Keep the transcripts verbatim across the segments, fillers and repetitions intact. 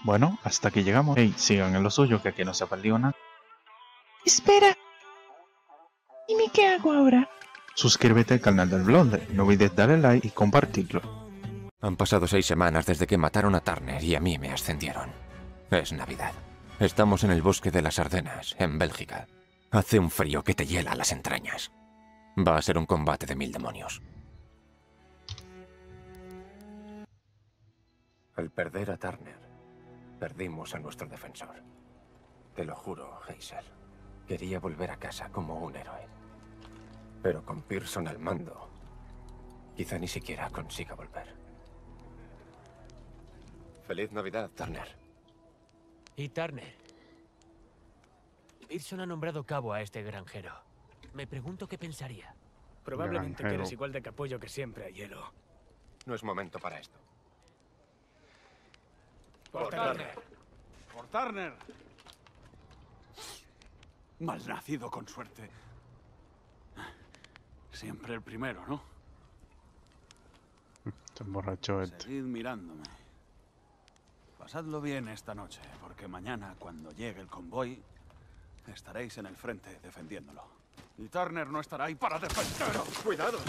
Bueno, hasta aquí llegamos. Hey, sigan en lo suyo, que aquí no se ha perdido nada. Espera. ¿Y qué hago ahora? Suscríbete al canal del Blonde, no olvides darle like y compartirlo. Han pasado seis semanas desde que mataron a Turner y a mí me ascendieron. Es Navidad. Estamos en el bosque de las Ardenas, en Bélgica. Hace un frío que te hiela las entrañas. Va a ser un combate de mil demonios. Al perder a Turner, perdimos a nuestro defensor. Te lo juro, Hazel. Quería volver a casa como un héroe. Pero con Pearson al mando, quizá ni siquiera consiga volver. Feliz Navidad, Turner. Y Turner. Pearson ha nombrado cabo a este granjero. Me pregunto qué pensaría. Probablemente Granjero. que eres igual de capullo que siempre a hielo. No es momento para esto. Por Turner. ¡Por Turner! Malnacido con suerte. Siempre el primero, ¿no? Este borracho este. Seguid mirándome. Pasadlo bien esta noche, porque mañana, cuando llegue el convoy, estaréis en el frente defendiéndolo. Y Turner no estará ahí para defenderlo. ¡Cuidado!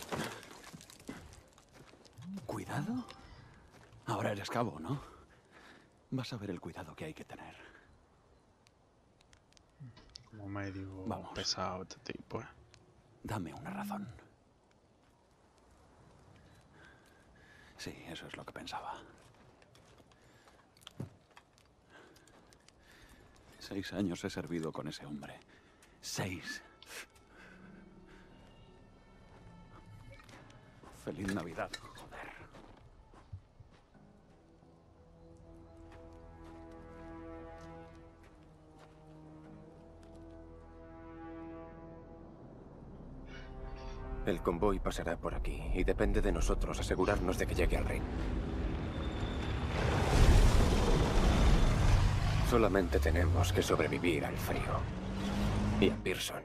¿Cuidado? Ahora eres cabo, ¿no? Vas a ver el cuidado que hay que tener. Como medio Vamos. pesado este tipo, eh. Dame una razón. Sí, eso es lo que pensaba. Seis años he servido con ese hombre. Seis. Feliz Navidad, joder. El convoy pasará por aquí y depende de nosotros asegurarnos de que llegue al Rin. Solamente tenemos que sobrevivir al frío. Y a Pearson.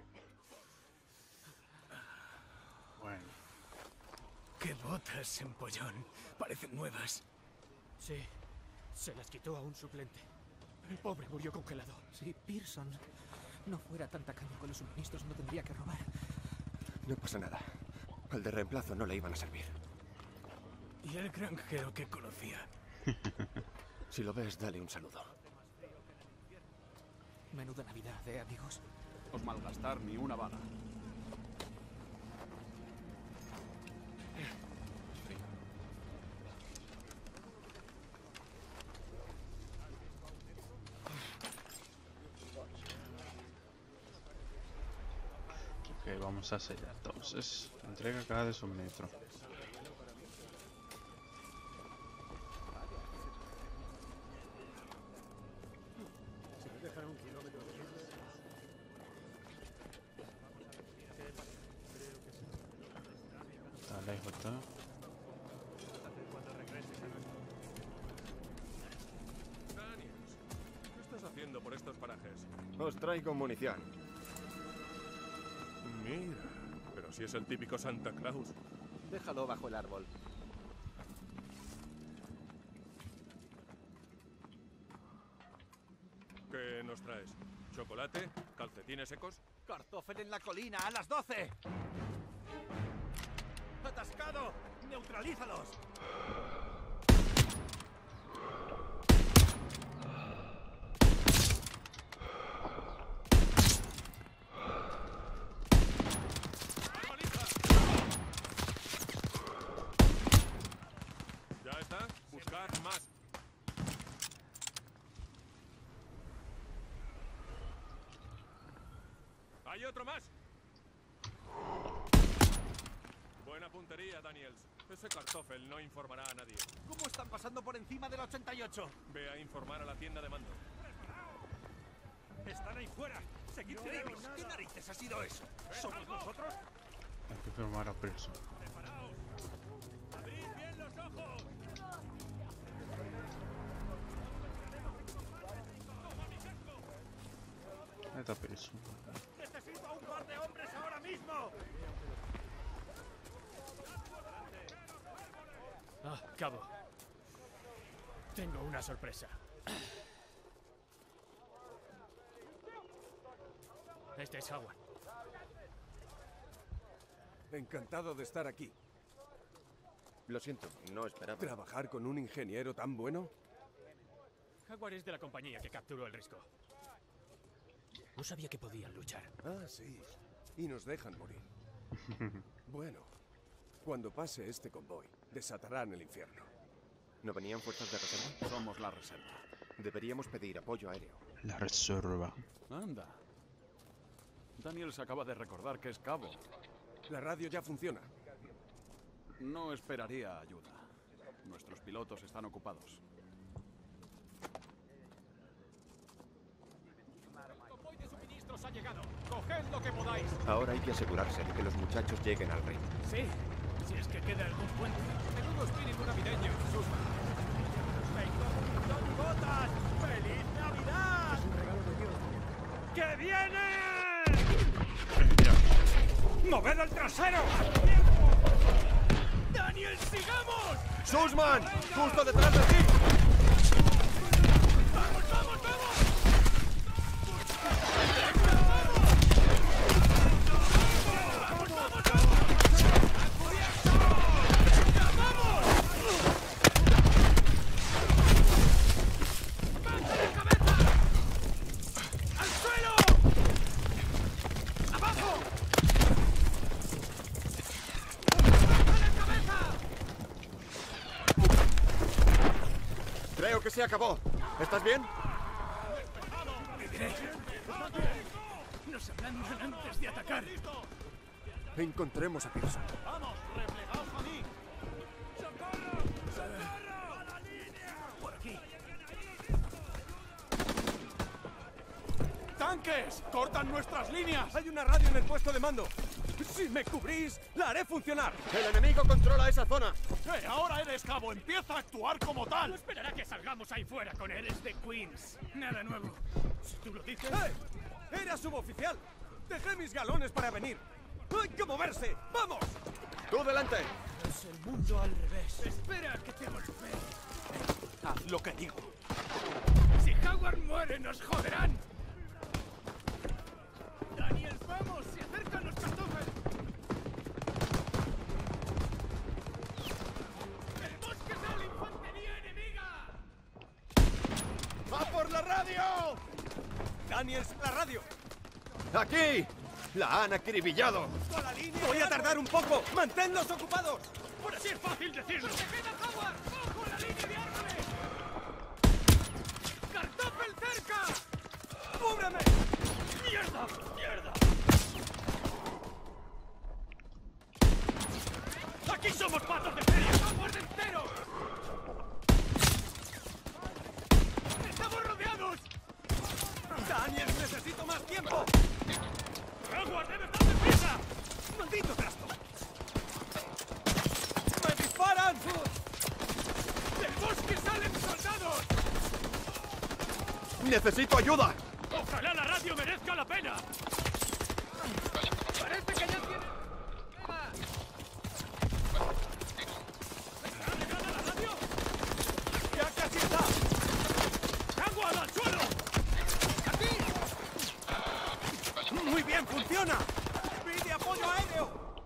Bueno, ¡Qué botas, empollón! Parecen nuevas. Sí, se las quitó a un suplente. El pobre murió congelado. Si Pearson no fuera tan tacaño con los suministros, no tendría que robar. No pasa nada. Al de reemplazo no le iban a servir. Y el granjero que conocía. Si lo ves, dale un saludo. Menuda Navidad, ¿eh, amigos? Os malgastar ni una bala. ok, vamos a hacer ya entonces. Entrega cada de suministro. Está lejos, está. ¿Qué estás haciendo por estos parajes? Os traigo munición. Mira, pero si es el típico Santa Claus. Déjalo bajo el árbol. ¿Qué nos traes? ¿Chocolate? ¿Calcetines secos? ¡Kartoffel en la colina a las doce! ¡Atascado! ¡Neutralízalos! ¿Ya está? Buscad más. ¡Hay otro más! Buena puntería, Daniels. Ese Kartoffel no informará a nadie. ¿Cómo están pasando por encima del ochenta y ocho? Ve a informar a la tienda de mando. ¡Están ahí fuera! ¡Seguid firmes! ¿Qué narices ha sido eso? ¿Somos nosotros? Hay que firmar a Pearson. ¡Abrid bien los ojos! Ahí está Pearson. ¡Necesito a un par de hombres ahora mismo! Ah, cabo. Tengo una sorpresa. Este es Howard. Encantado de estar aquí. Lo siento, no esperaba. ¿Trabajar con un ingeniero tan bueno? Howard es de la compañía que capturó el Risco. No sabía que podían luchar. Ah, sí. Y nos dejan morir. Bueno, cuando pase este convoy, desatarán el infierno. ¿No venían fuerzas de reserva? Somos la reserva. Deberíamos pedir apoyo aéreo. La reserva. Anda. Daniel se acaba de recordar que es cabo. La radio ya funciona. No esperaría ayuda. Nuestros pilotos están ocupados. El convoy de suministros ha llegado. Coged lo que podáis. Ahora hay que asegurarse de que los muchachos lleguen al reino. Sí, si es que queda algún puente. Menudo espíritu navideño, Susman. ¡Don Botas! ¡Feliz Navidad! Es un regalo de Dios. ¡Que viene! ¡Moved el trasero! ¡Daniel, sigamos! ¡Sussman! ¡Justo detrás de ti! ¡Vamos, vamos, vamos! Creo que se acabó. ¿Estás bien? Nos ablandan antes de atacar. Encontremos a Pearson. ¡Vamos, replegaos a mí! ¡Socorro! ¡Socorro! ¡A la línea! Por aquí. ¡Tanques! ¡Cortan nuestras líneas! Hay una radio en el puesto de mando. Si me cubrís, la haré funcionar. El enemigo controla esa zona. ¡Eh! Ahora eres cabo. Empieza a actuar como No tal. esperará que salgamos ahí fuera con él. Eres de Queens. Nada nuevo. Si tú lo dices... ¡Eh! ¡Era suboficial! Dejé mis galones para venir. ¡Hay que moverse! ¡Vamos! ¡Tú delante! Es el mundo al revés. Espera que te golpee. Haz lo que digo. Si Howard muere, nos joderán. Daniel, vamos. Se acercan los cartógenos. ¡El bosque sale infantería enemiga! ¡Va por la radio! ¡Daniels, la radio! ¡Aquí! ¡La han acribillado! ¡Voy a tardar un poco! ¡Manténlos ocupados! ¡Por así es fácil decirlo! ¡Queda Howard! ¡Ojo la línea de árboles! ¡Cartófel cerca! ¡Cúbreme! ¡Mierda! ¡Mierda! ¡Aquí somos patos de feria! ¡Howard entero! ¡Estamos rodeados! ¡Daniels, necesito más tiempo! ¡Howard, debe estar deprisa! ¡Maldito trasto! ¡Me disparan! ¡Del bosque salen soldados! ¡Necesito ayuda! ¡Ojalá la radio merezca la pena! Parece que ya tiene... ¿Está llegada la radio? ¡Ya casi está! ¡Howard, al suelo! ¡Muy bien, funciona! ¡Pide apoyo aéreo!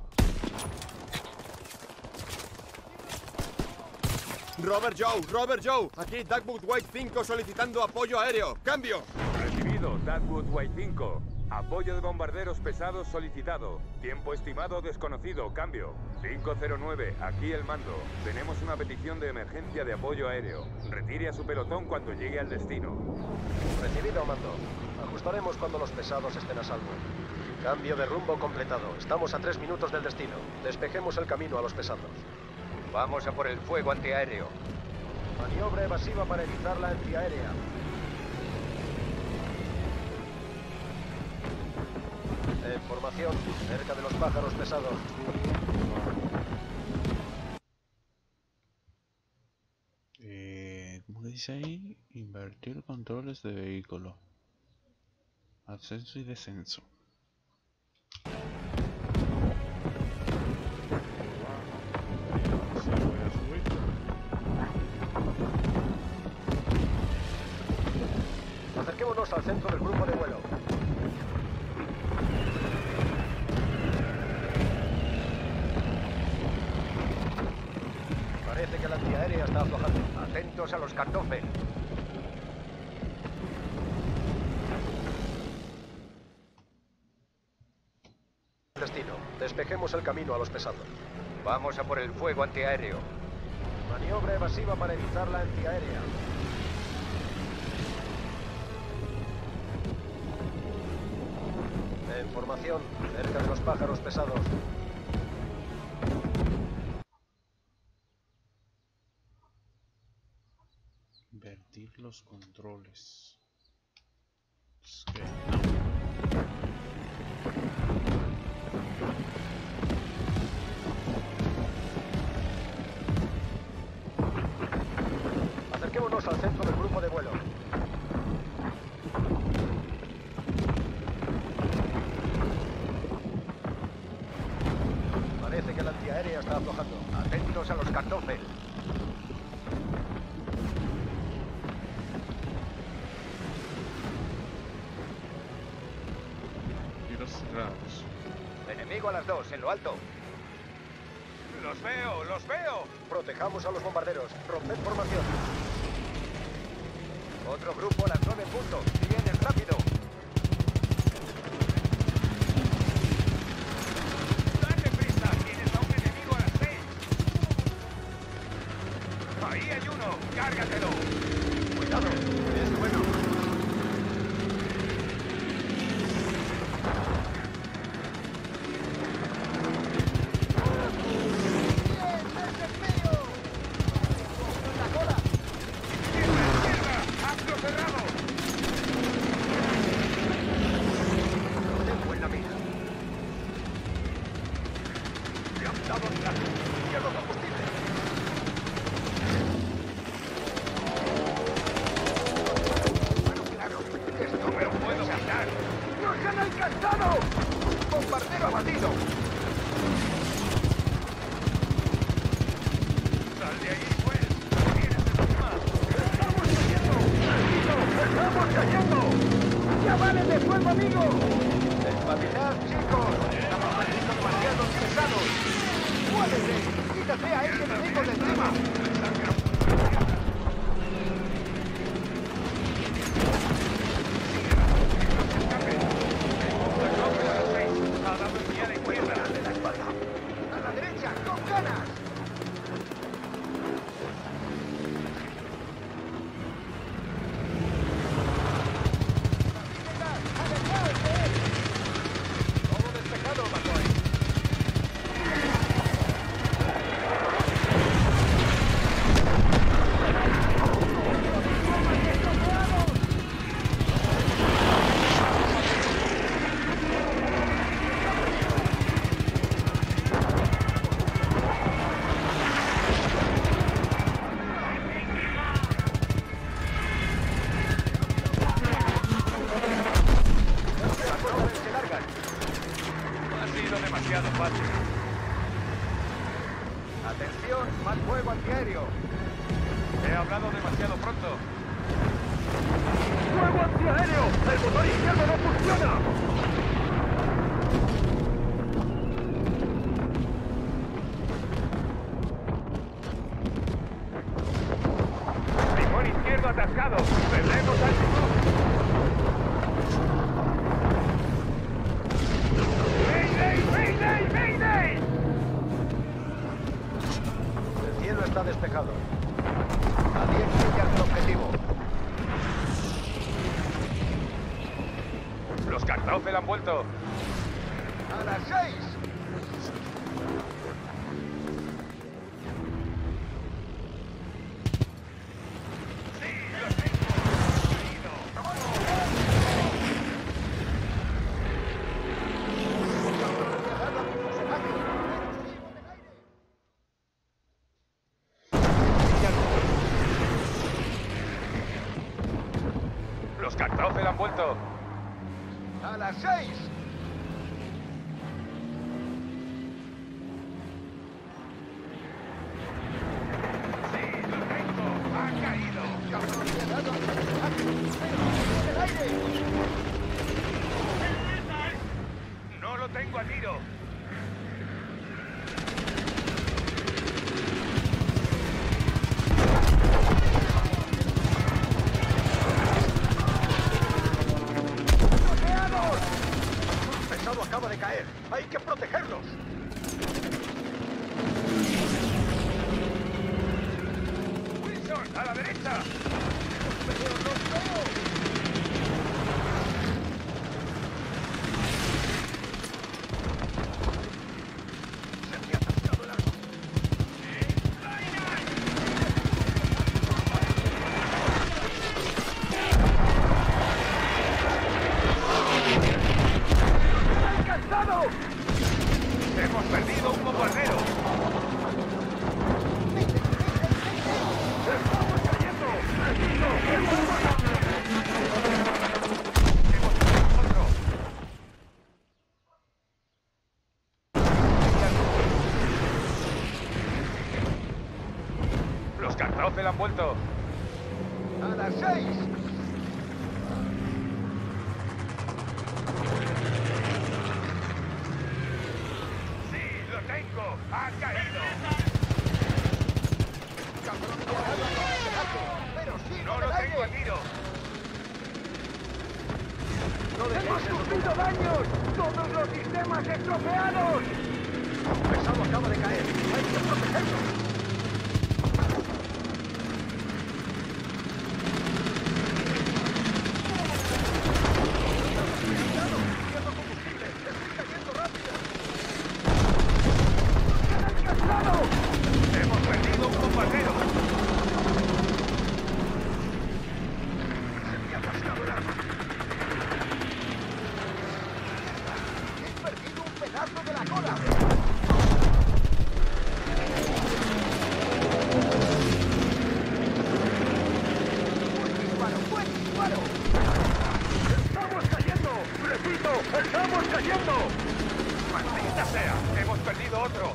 Robert Joe, Robert Joe. Aquí Dagwood White cinco solicitando apoyo aéreo. ¡Cambio! Recibido, Dagwood White cinco. Apoyo de bombarderos pesados solicitado. Tiempo estimado desconocido. Cambio. cinco cero nueve, aquí el mando. Tenemos una petición de emergencia de apoyo aéreo. Retire a su pelotón cuando llegue al destino. Recibido, mando. Ajustaremos cuando los pesados estén a salvo. Cambio de rumbo completado. Estamos a tres minutos del destino. Despejemos el camino a los pesados. Vamos a por el fuego antiaéreo. Maniobra evasiva para evitar la antiaérea. En formación, cerca de los pájaros pesados. Eh, ¿Cómo que dice ahí? Invertir controles de vehículo. Ascenso y descenso. Sí, voy a subir. al centro del grupo de vuelo. Parece que la antiaérea está aflojando. Atentos a los Kartoffel. Destino. Despejemos el camino a los pesados. Vamos a por el fuego antiaéreo. Maniobra evasiva para evitar la antiaérea. En formación, cerca de los pájaros pesados. Invertir los controles. Es que no. Acerquémonos al centro del grupo de vuelo. Parece que la antiaérea está aflojando. Atentos a los Kartoffel. Tiros cerrados. Enemigo a las dos, en lo alto. ¡Los veo! ¡Los veo! Protejamos a los bombarderos. Romped formación. Otro grupo a las nueve en punto. ¡Vienen rápido! ¡Date prisa! ¡Tienes a un enemigo a las seis! ¡Ahí hay uno! ¡Cárgatelo! ¡Cuidado! ¡Es bueno! Han vuelto. ¡A las seis! Los Kartoffel han vuelto. ¡A las seis! ¡Sí, lo tengo! ¡Ha caído! ¡En el aire! tengo a tiro! ¡Bloqueados! Un pesado acaba de caer. ¡Hay que protegerlos! ¡Wilson, a la derecha! ¡Los veo, los veo! ¡Hemos perdido un bombardero! ¡Estamos cayendo! ¡Hemos perdido otro! Los Kartoffel han vuelto. ¡A las seis! ¡Ha caído! ¡No lo tengo a tiro! ¡Hemos sufrido daños! ¡Todos los sistemas estropeados! Un pesado acaba de caer. ¡Hay que protegerlo! ¡Hemos perdido un bombardero! ¡Se me ha atascado el arma! ¡He perdido un pedazo de la cola! ¡Buen disparo! ¡Buen disparo! ¡Estamos cayendo! ¡Repito! ¡Estamos cayendo! ¡Maldita sea! ¡Hemos perdido otro!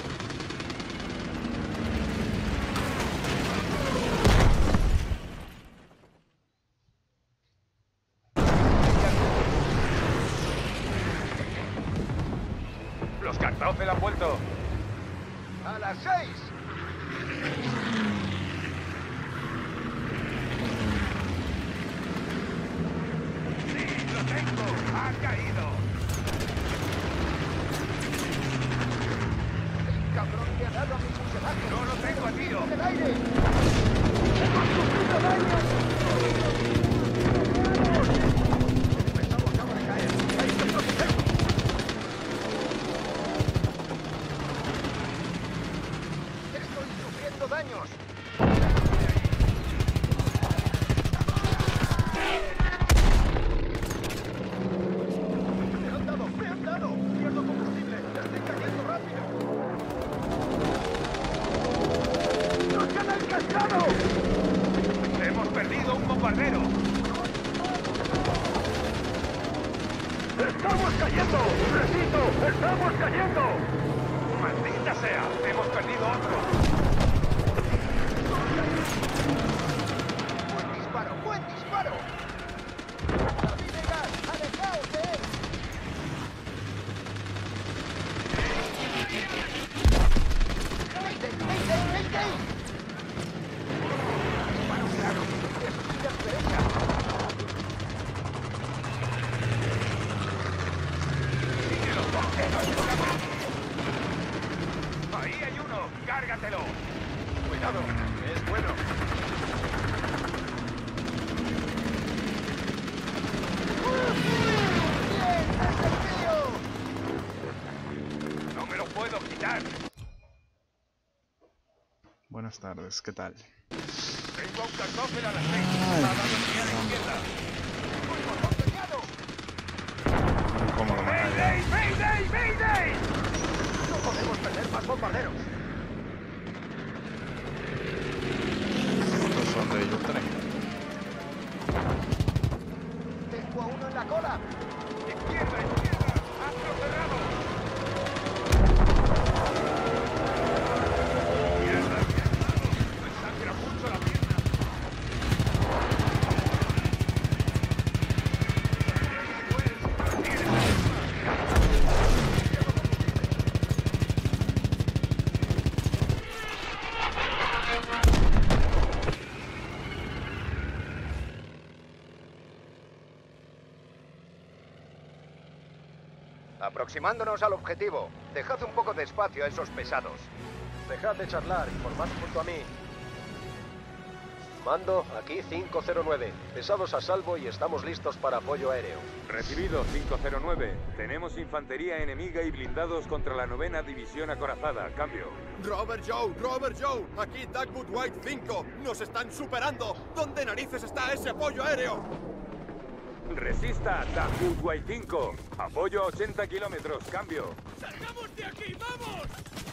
¡Los Kartoffel han vuelto! ¡A las seis! ¡Sí, lo tengo! ¡Ha caído! ¡El cabrón me ha dado a mi fuselaje! ¡No lo tengo a tiro! ¡En el aire! ¡Hemos sufrido daños! ¡El pesado acaba de caer! ¡Hay que protegerlo! ¡Estoy sufriendo daños! ¡Me han dado! ¡Me han dado! ¡Pierdo combustible! ¡Estoy cayendo rápido! ¡Nos han alcanzado! ¡Hemos perdido un bombardero! ¡Estamos cayendo! ¡Repito! ¡Estamos cayendo! ¡Maldita sea! ¡Hemos perdido otro! ¡Buen disparo! ¡Buen disparo! ¡David de gas! ¡Alejaos de él! ¡Mayday! ¡Mayday! ¡Mayday! ¡Disparo claro! ¡Eso sí es derecha! ¡Ahí hay uno! ¡Cárgatelo! ¡Cuidado! ¡Es bueno! ¡Bien! ¡Es el tío! ¡No me lo puedo quitar! Buenas tardes, ¿qué tal? Tengo a un Kartoffel a las seis. ¡Ha dado hacia la izquierda! ¡Un botón dañado! Incómodo, ¡Mayday! ¡Mayday! ¡Mayday! ¡No podemos perder más bombarderos! ¿Cuántos son de ellos? Tres. ¡Tengo a uno en la cola! ¡Izquierda! ¡Izquierda! ¡Hazlo cerrado! ¡Mierda! ¡Me sangra mucho la pierna! Aproximándonos al objetivo. Dejad un poco de espacio a esos pesados. Dejad de charlar, informad junto a mí. Mando, aquí cinco cero nueve. Pesados a salvo y estamos listos para apoyo aéreo. Recibido, cinco cero nueve. Tenemos infantería enemiga y blindados contra la novena división acorazada. Cambio. Robert Joe, Robert Joe. Aquí Dagwood White cinco. Nos están superando. ¿Dónde narices está ese apoyo aéreo? Resista, Dagwood White cinco. Apoyo a ochenta kilómetros. Cambio. ¡Salgamos de aquí! ¡Vamos!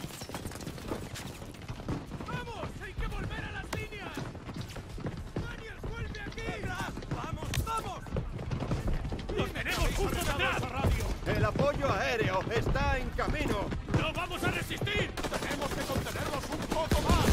¡Vamos! ¡Hay que volver a las líneas! ¡Daniels, vuelve aquí! ¡Vamos, vamos! ¡Los tenemos justo detrás! El apoyo aéreo está en camino. ¡No vamos a resistir! ¡Tenemos que contenerlos un poco más!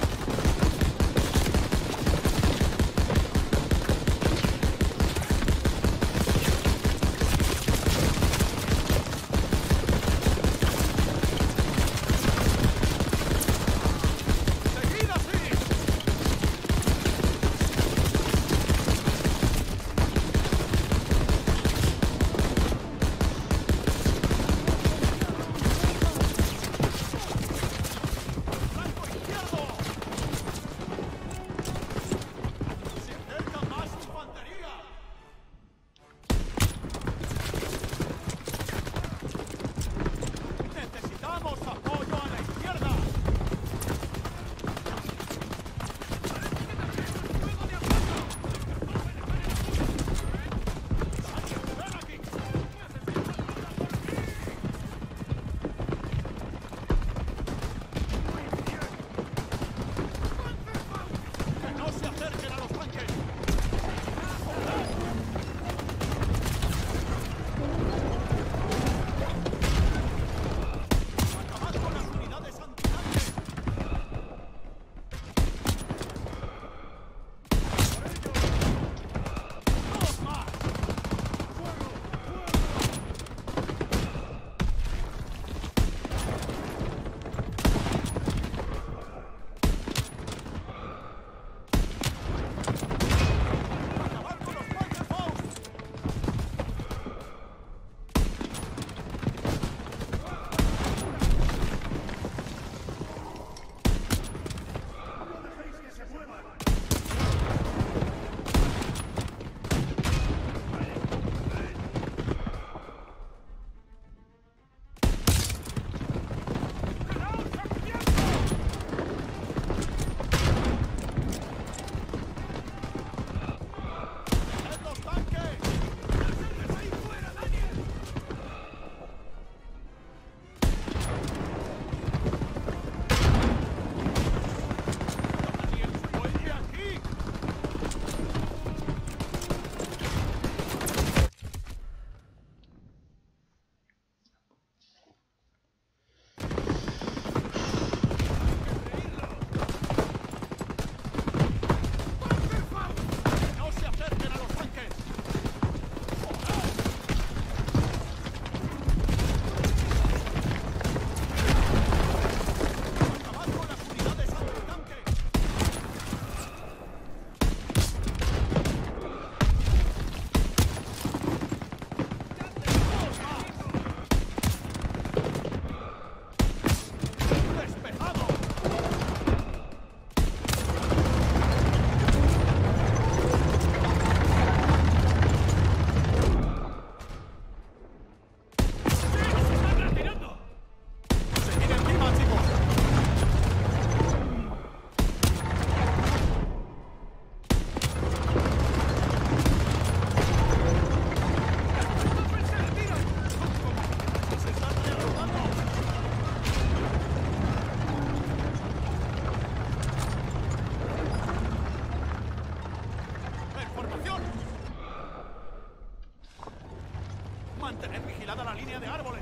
Mantened vigilada la línea de árboles.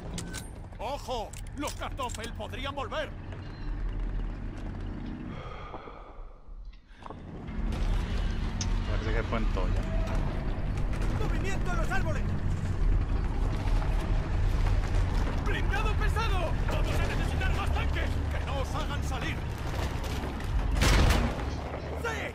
¡Ojo! ¡Los Kartoffel podrían volver! Parece que fue en Toya. ¡Movimiento en los árboles! ¡Blindado pesado! ¡Vamos a necesitar más tanques! ¡Que no os hagan salir! ¡Sí!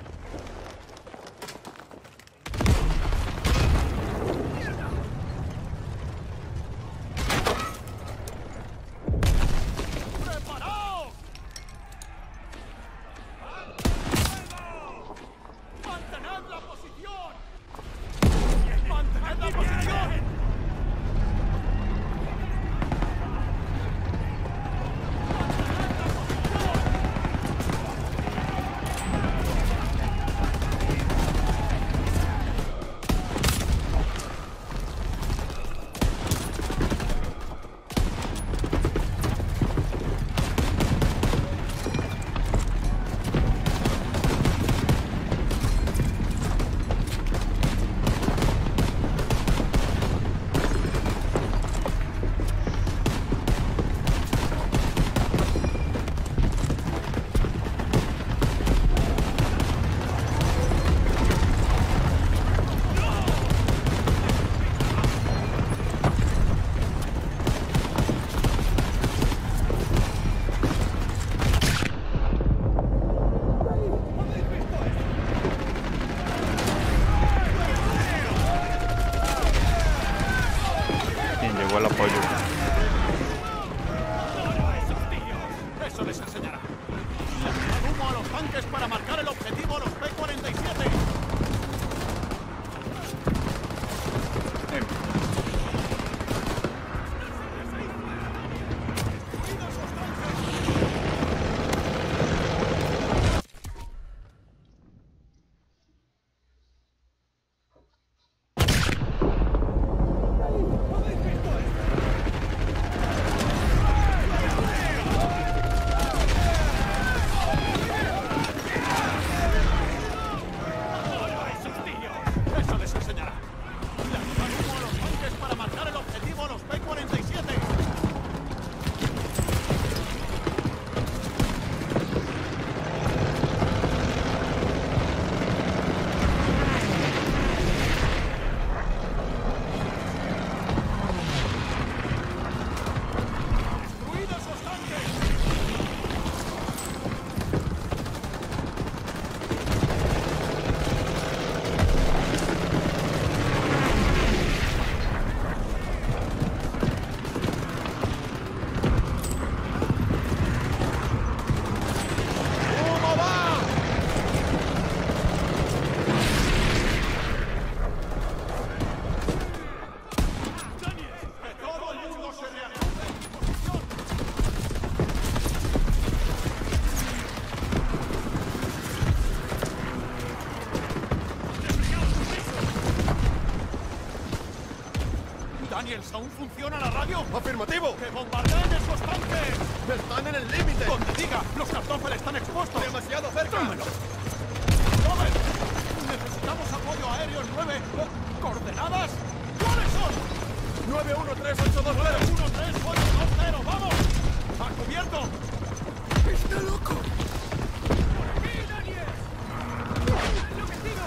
Daniels, ¿aún funciona la radio? ¡Afirmativo! ¡Que bombardeen esos tanques! ¡Están en el límite! ¡Donde diga! ¡Los Kartoffel están expuestos! ¡Demasiado cerca! ¡Dámelo! ¡Robert! ¡Necesitamos apoyo aéreo en nueve! ¿Coordenadas? ¿Cuáles son? nueve uno tres ocho dos cero. uno tres ocho dos cero, ¡vamos! ¡A cubierto! ¡Está loco! ¡Por aquí, Daniel! ¡Enloquecido!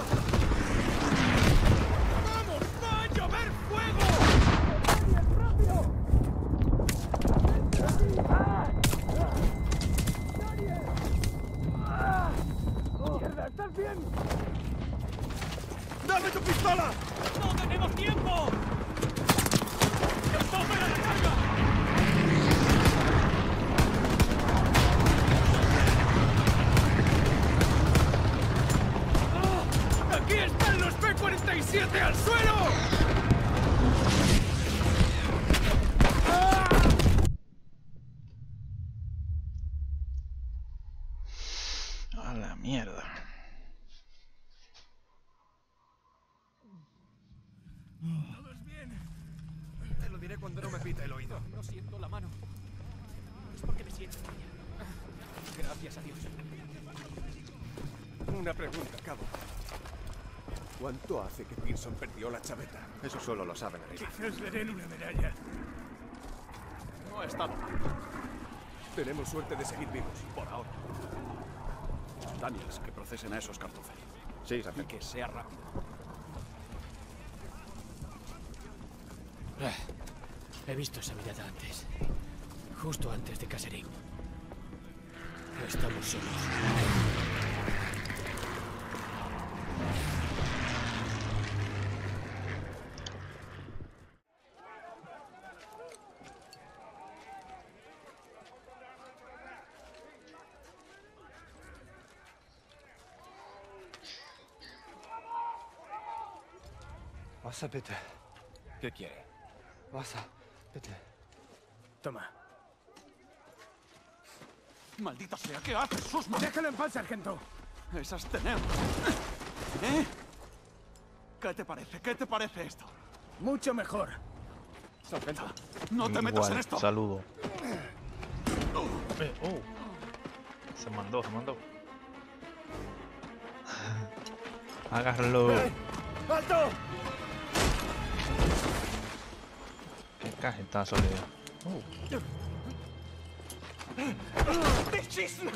¡Vamos! ¡Va a llover fuego! ¡Daniel, rápido! ¡Daniel! ¡Ah! ¡Mierda! ¿Estás bien? ¡Dame tu pistola! ¡No tenemos tiempo! ¡Kartoffel a la carga! ¡Ah! ¡Aquí están los P cuarenta y siete al suelo! ¡Ah! A la mierda. ¿Todo es bien? Te lo diré cuando no me pita el oído. No siento la mano. Es porque me siento bien. Gracias a Dios. Una pregunta, cabo. ¿Cuánto hace que Pearson perdió la chaveta? Eso solo lo saben arriba. Quizás le den una medalla. No ha estado mal. Tenemos suerte de seguir vivos. Por ahora. Daniels, que procesen a esos Kartoffel. Sí, Y Sargento. que sea rápido. He visto esa mirada antes. Justo antes de Kasserine. Estamos solos. Wasser, bitte. ¿Qué quiere? Wasser, bitte. Toma. ¡Maldita sea! ¿Qué haces, Sussman? Déjalo en paz, sargento. Esas tenemos. ¿Eh? ¿Qué te parece? ¿Qué te parece esto? Mucho mejor. Sargento, no te metas Igual, en esto. saludo. Eh, oh. Se mandó, se mandó. Agárralo. ¡Alto! Qué cajetazo le dio. Oh. ¡Beschissen!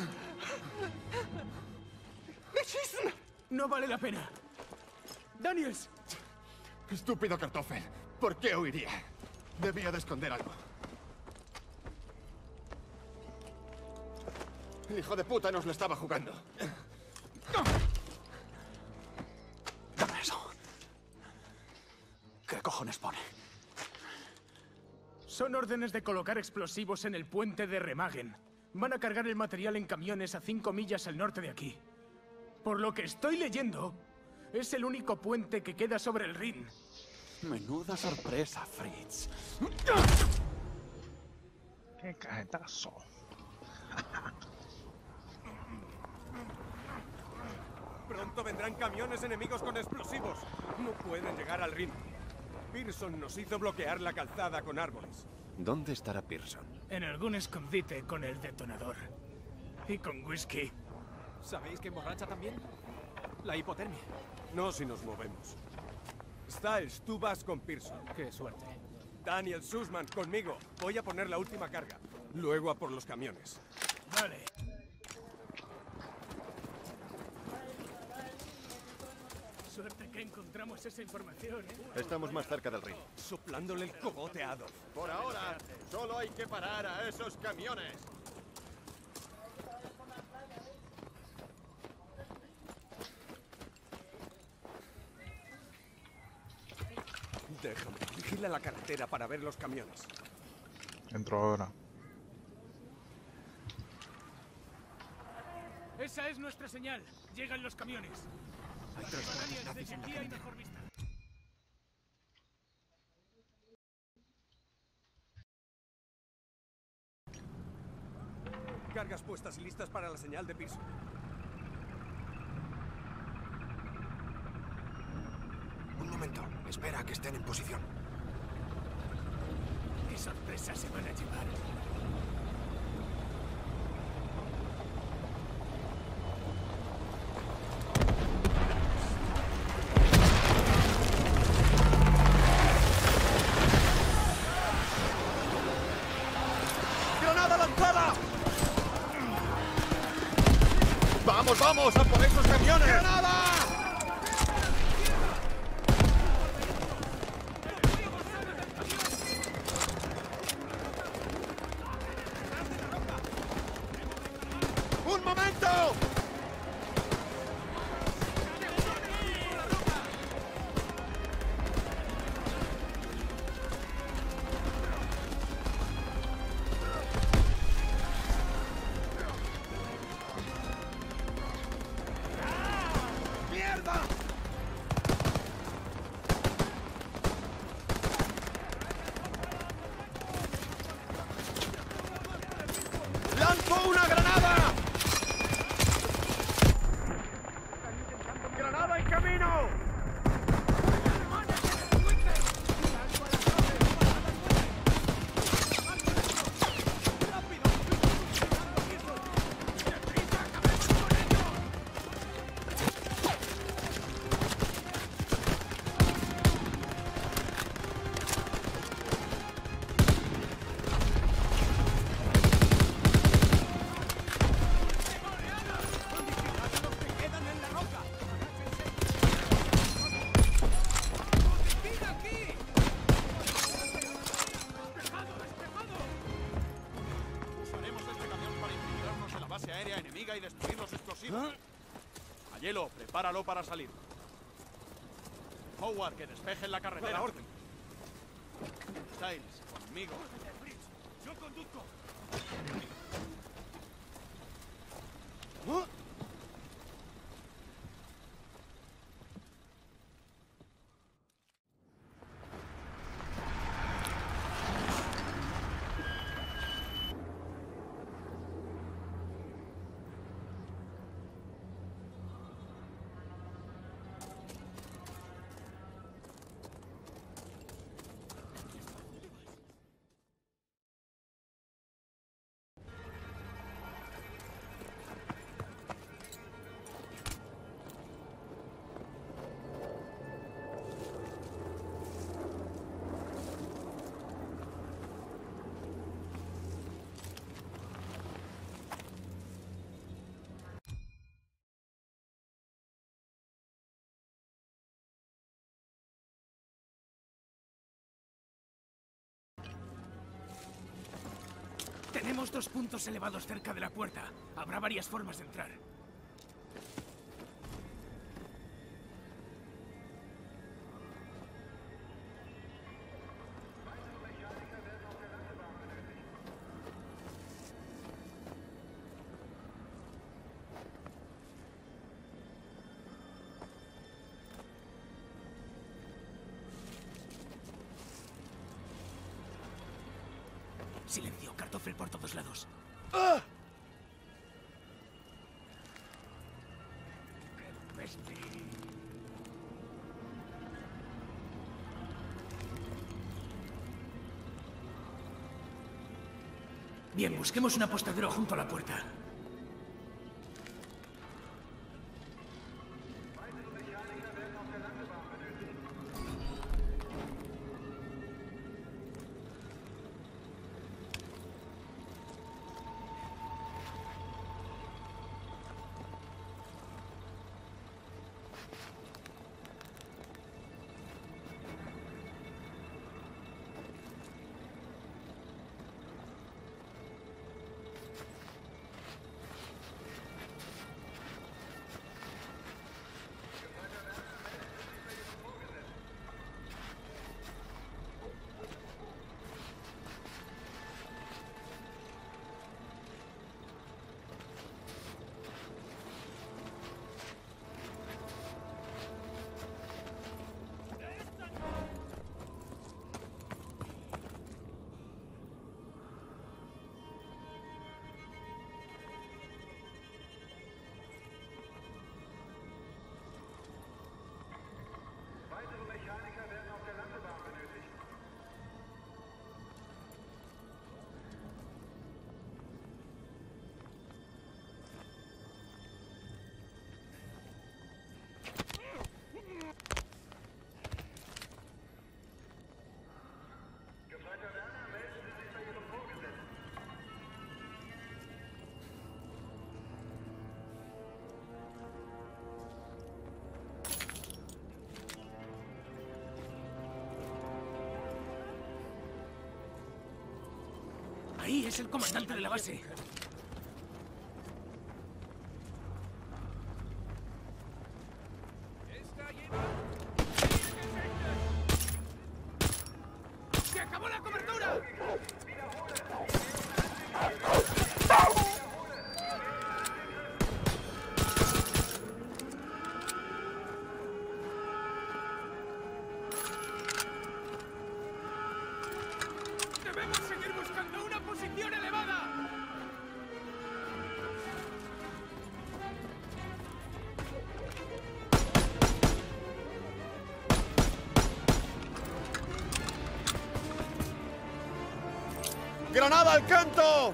¡Beschissen! No vale la pena. Daniels. Estúpido Kartoffel. ¿Por qué huiría? Debía de esconder algo. El hijo de puta nos lo estaba jugando. Dame eso. ¿Qué cojones pone? Son órdenes de colocar explosivos en el puente de Remagen. Van a cargar el material en camiones a cinco millas al norte de aquí. Por lo que estoy leyendo, es el único puente que queda sobre el Rin. Menuda sorpresa, Fritz. Qué cajetazo. Pronto vendrán camiones enemigos con explosivos. No pueden llegar al Rin. Pearson nos hizo bloquear la calzada con árboles. ¿Dónde estará Pearson? En algún escondite con el detonador. Y con whisky. ¿Sabéis que emborracha también? La hipotermia. No si nos movemos. Styles, tú vas con Pearson. Qué suerte. Daniel, Sussman, conmigo. Voy a poner la última carga. Luego a por los camiones. Vale. Suerte que encontramos esa información, ¿eh? Estamos más cerca del río. Soplándole el cogote a Adolf. Por ahora, solo hay que parar a esos camiones. Déjame. Vigila la carretera para ver los camiones. Entro ahora. Esa es nuestra señal. Llegan los camiones. Hay tres Daniel, nazis desde en la aquí hay carretera. mejor vista. Cargas puestas y listas para la señal de Pearson. Un momento. Espera a que estén en posición. ¡Qué sorpresa se van a llevar! ¡Granada lanzada! ¡Vamos, vamos! ¡A por esos camiones! ¡Granada! ¡Un momento! ¡Mierda! ¡Lanzo una granada! ¡Granada en camino! Usaremos este camión para infiltrarnos en la base aérea enemiga y destruir los explosivos. Ayelo, prepáralo para salir. Howard, que despejen la carretera. A la orden. Styles, conmigo. Yo conduzco. Tenemos dos puntos elevados cerca de la puerta. Habrá varias formas de entrar. Silencio, Kartoffel por todos lados. ¡Ah! Bien, busquemos un apostadero junto a la puerta. es el comandante de la base. ¡Se acabó la cobertura! ¡Debemos seguir buscando una posición elevada! ¡Granada al canto!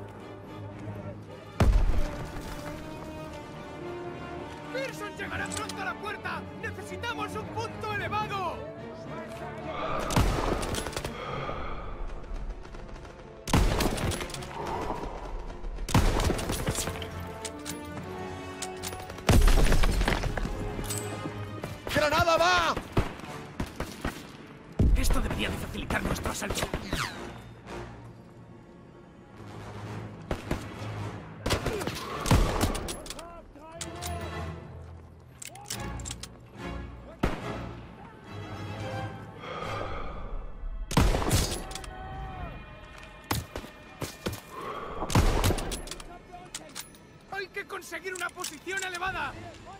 ¡Pearson llegará pronto a la puerta! ¡Necesitamos un punto elevado! ¡Granada va! Esto debería de facilitar nuestro asalto. ¡Hay que conseguir una posición elevada!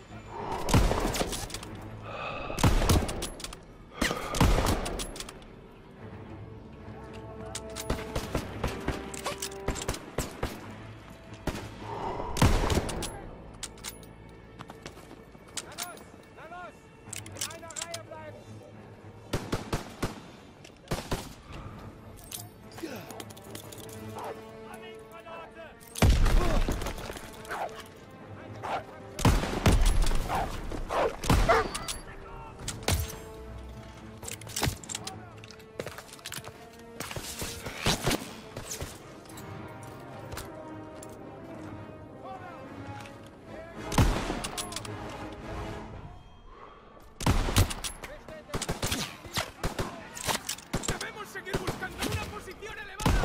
¡Debemos seguir buscando una posición elevada!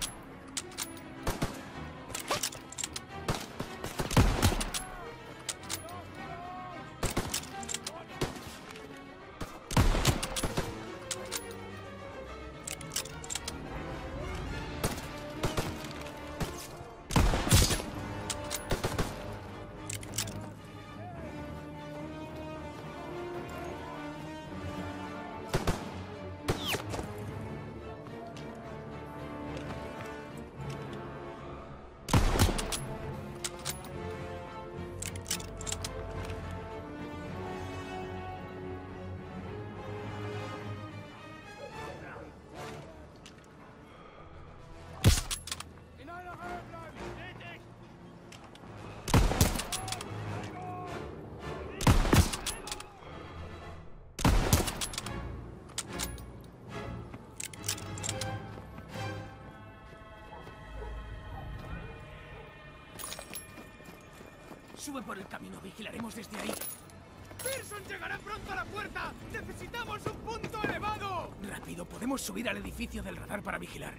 Sube por el camino, vigilaremos desde ahí. ¡Pearson llegará pronto a la puerta! ¡Necesitamos un punto elevado! Rápido, podemos subir al edificio del radar para vigilar.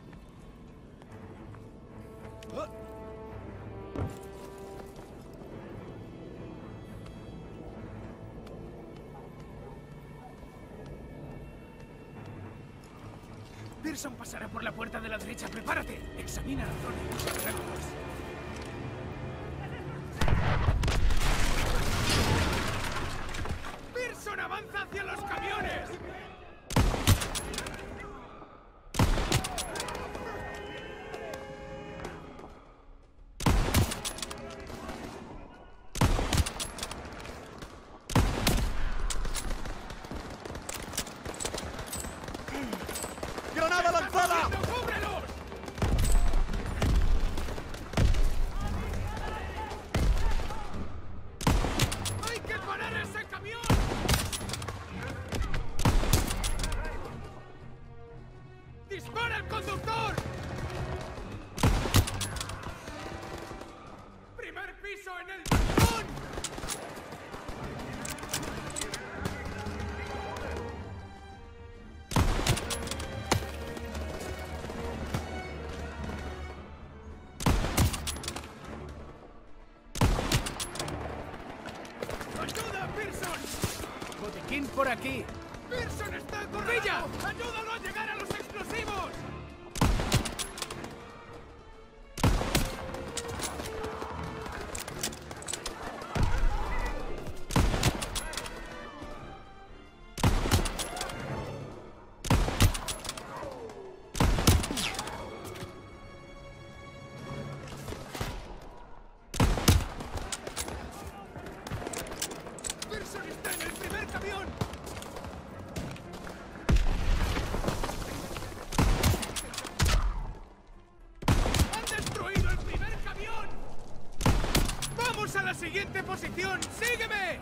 Pearson pasará por la puerta de la derecha. ¡Prepárate! Examina la zona y usa triángulos. ¡Pearson avanza hacia los camiones! ¡Granada lanzada! ¡Cúbrelos! por aquí! ¡Pearson está acorralado! ¡Pilla! ¡Ayúdalo a llegar a los explosivos! ¡Pearson está en el primer camión! ¡Han destruido el primer camión! ¡Vamos a la siguiente posición! ¡Sígueme!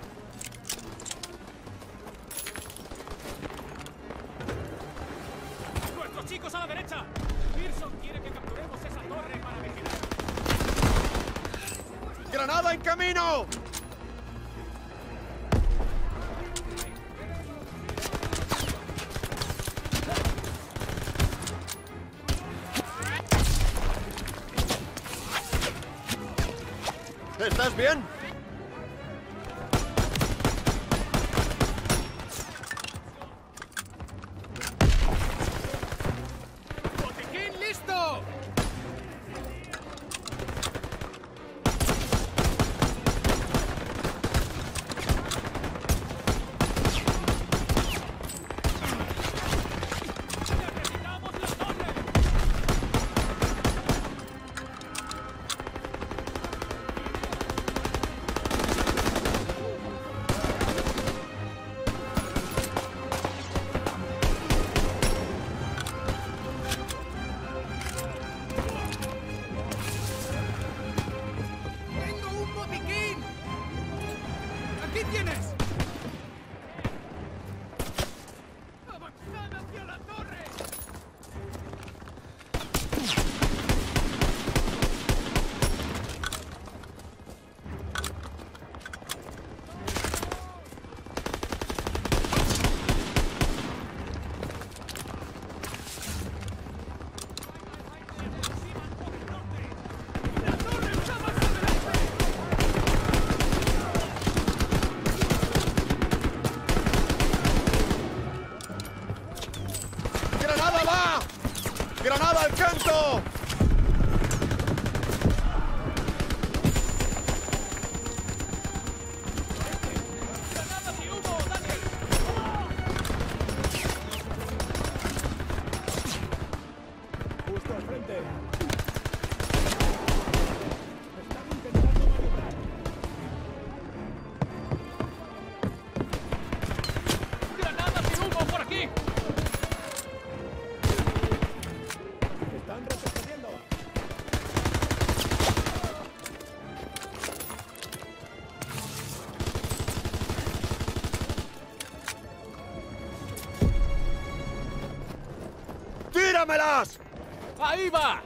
¡Nuestros chicos a la derecha! Pearson quiere que capturemos esa torre para vigilar. ¡Granada en camino! ¿Estás bien? ¡Botiquín listo! ¡Tengo un botiquín! ¡Aquí tienes! ¡Avanzad hacia la torre! ¡La torre está más adelante! ¡Granada va! ¡Granada al canto! ¡Granadas y humo, Daniel! Justo al frente. ¡Granadas y humo por aquí! Están retrocediendo. ¡Tíramelas! ¡Ahí va!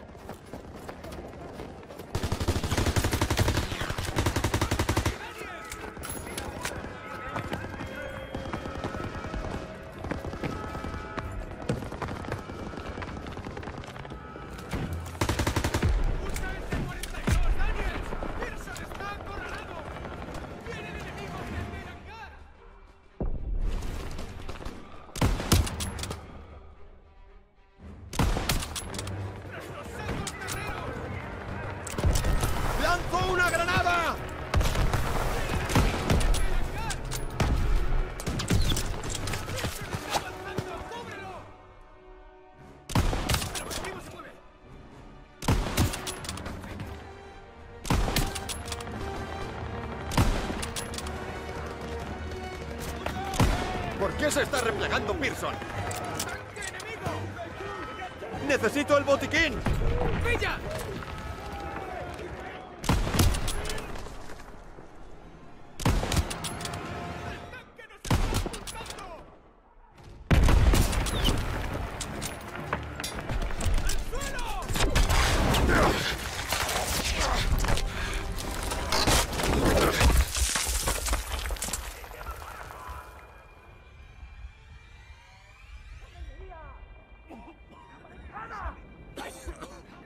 ¡Usa ese cuarenta y dos, Daniels! ¡Pearson está acorralado! ¡Vienen enemigos desde el hangar! ¡Nuestros sacos guerreros! ¡Lanzo una granada! ¡Está avanzando! ¡Cúbrelo! ¡El objetivo se mueve! ¿Por qué se está replegando Pearson? ¡Tanque enemigo! ¡Necesito el botiquín! ¡Pilla!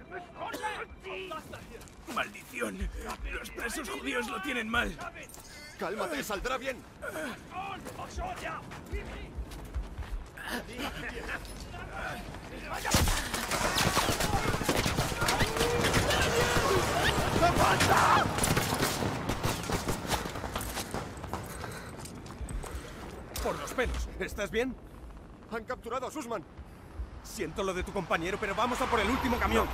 ¡Maldición! Los presos judíos lo tienen mal. Cálmate, saldrá bien. ¡Aguanta! Por los pelos. ¿Estás bien? Han capturado a Sussman. Siento lo de tu compañero, pero vamos a por el último camión.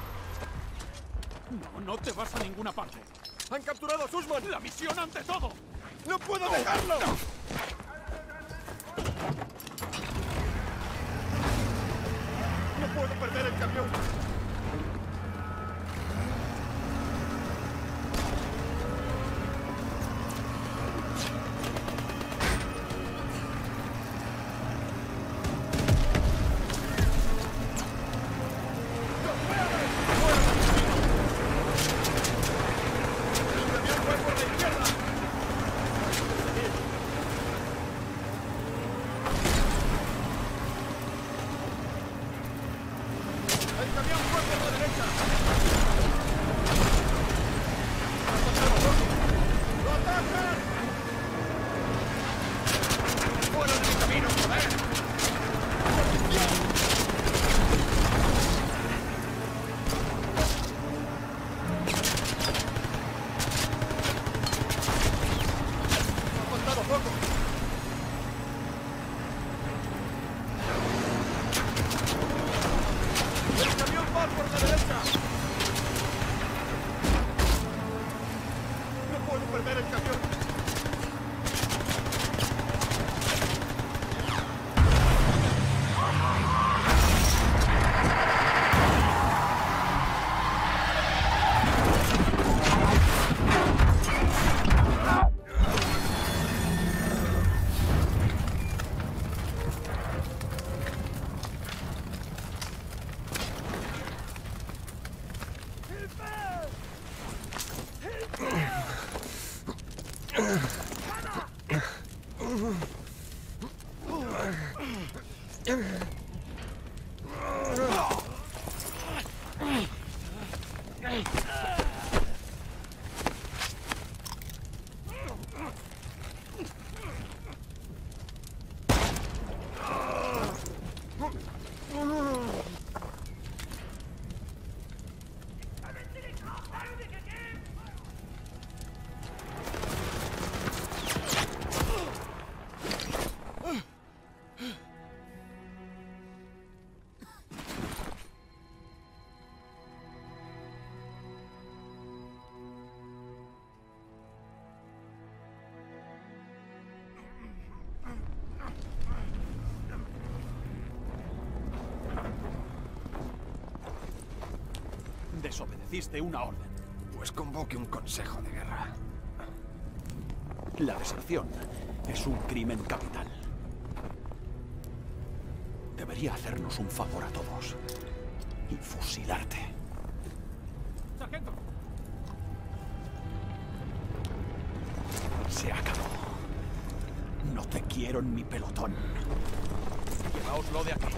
No, no te vas a ninguna parte. ¡Han capturado a Sussman! ¡La misión ante todo! ¡No puedo dejarlo! ¡No puedo perder el camión! Desobedeciste una orden. Pues convoque un consejo de guerra. La deserción es un crimen capital. Debería hacernos un favor a todos y fusilarte. ¡Sargento! Se acabó. No te quiero en mi pelotón. Llevaoslo de aquí.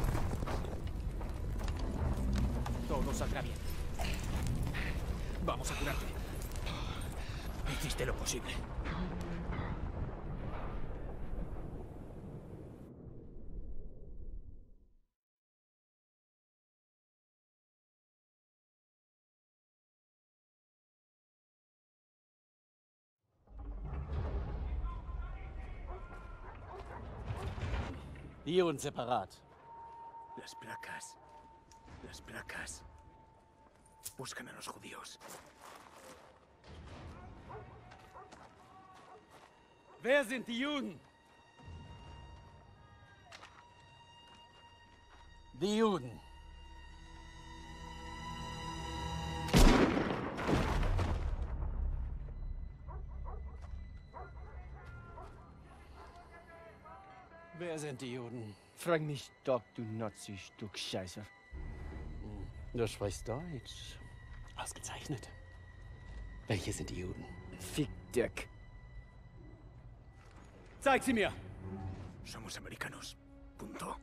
Todo saldrá bien. Vamos a curarte. Hiciste lo posible. Ion separat. Las placas. Las placas. Buscan a los judíos. Wer sind die Juden? Die Juden. Wer sind die Juden? Frag mich doch, du Nazi-Stück Scheiße. Du sprichst Deutsch. Ausgezeichnet. Welche sind die Juden? Fick Dirk. Zeig sie mir! Somos americanos. Punto.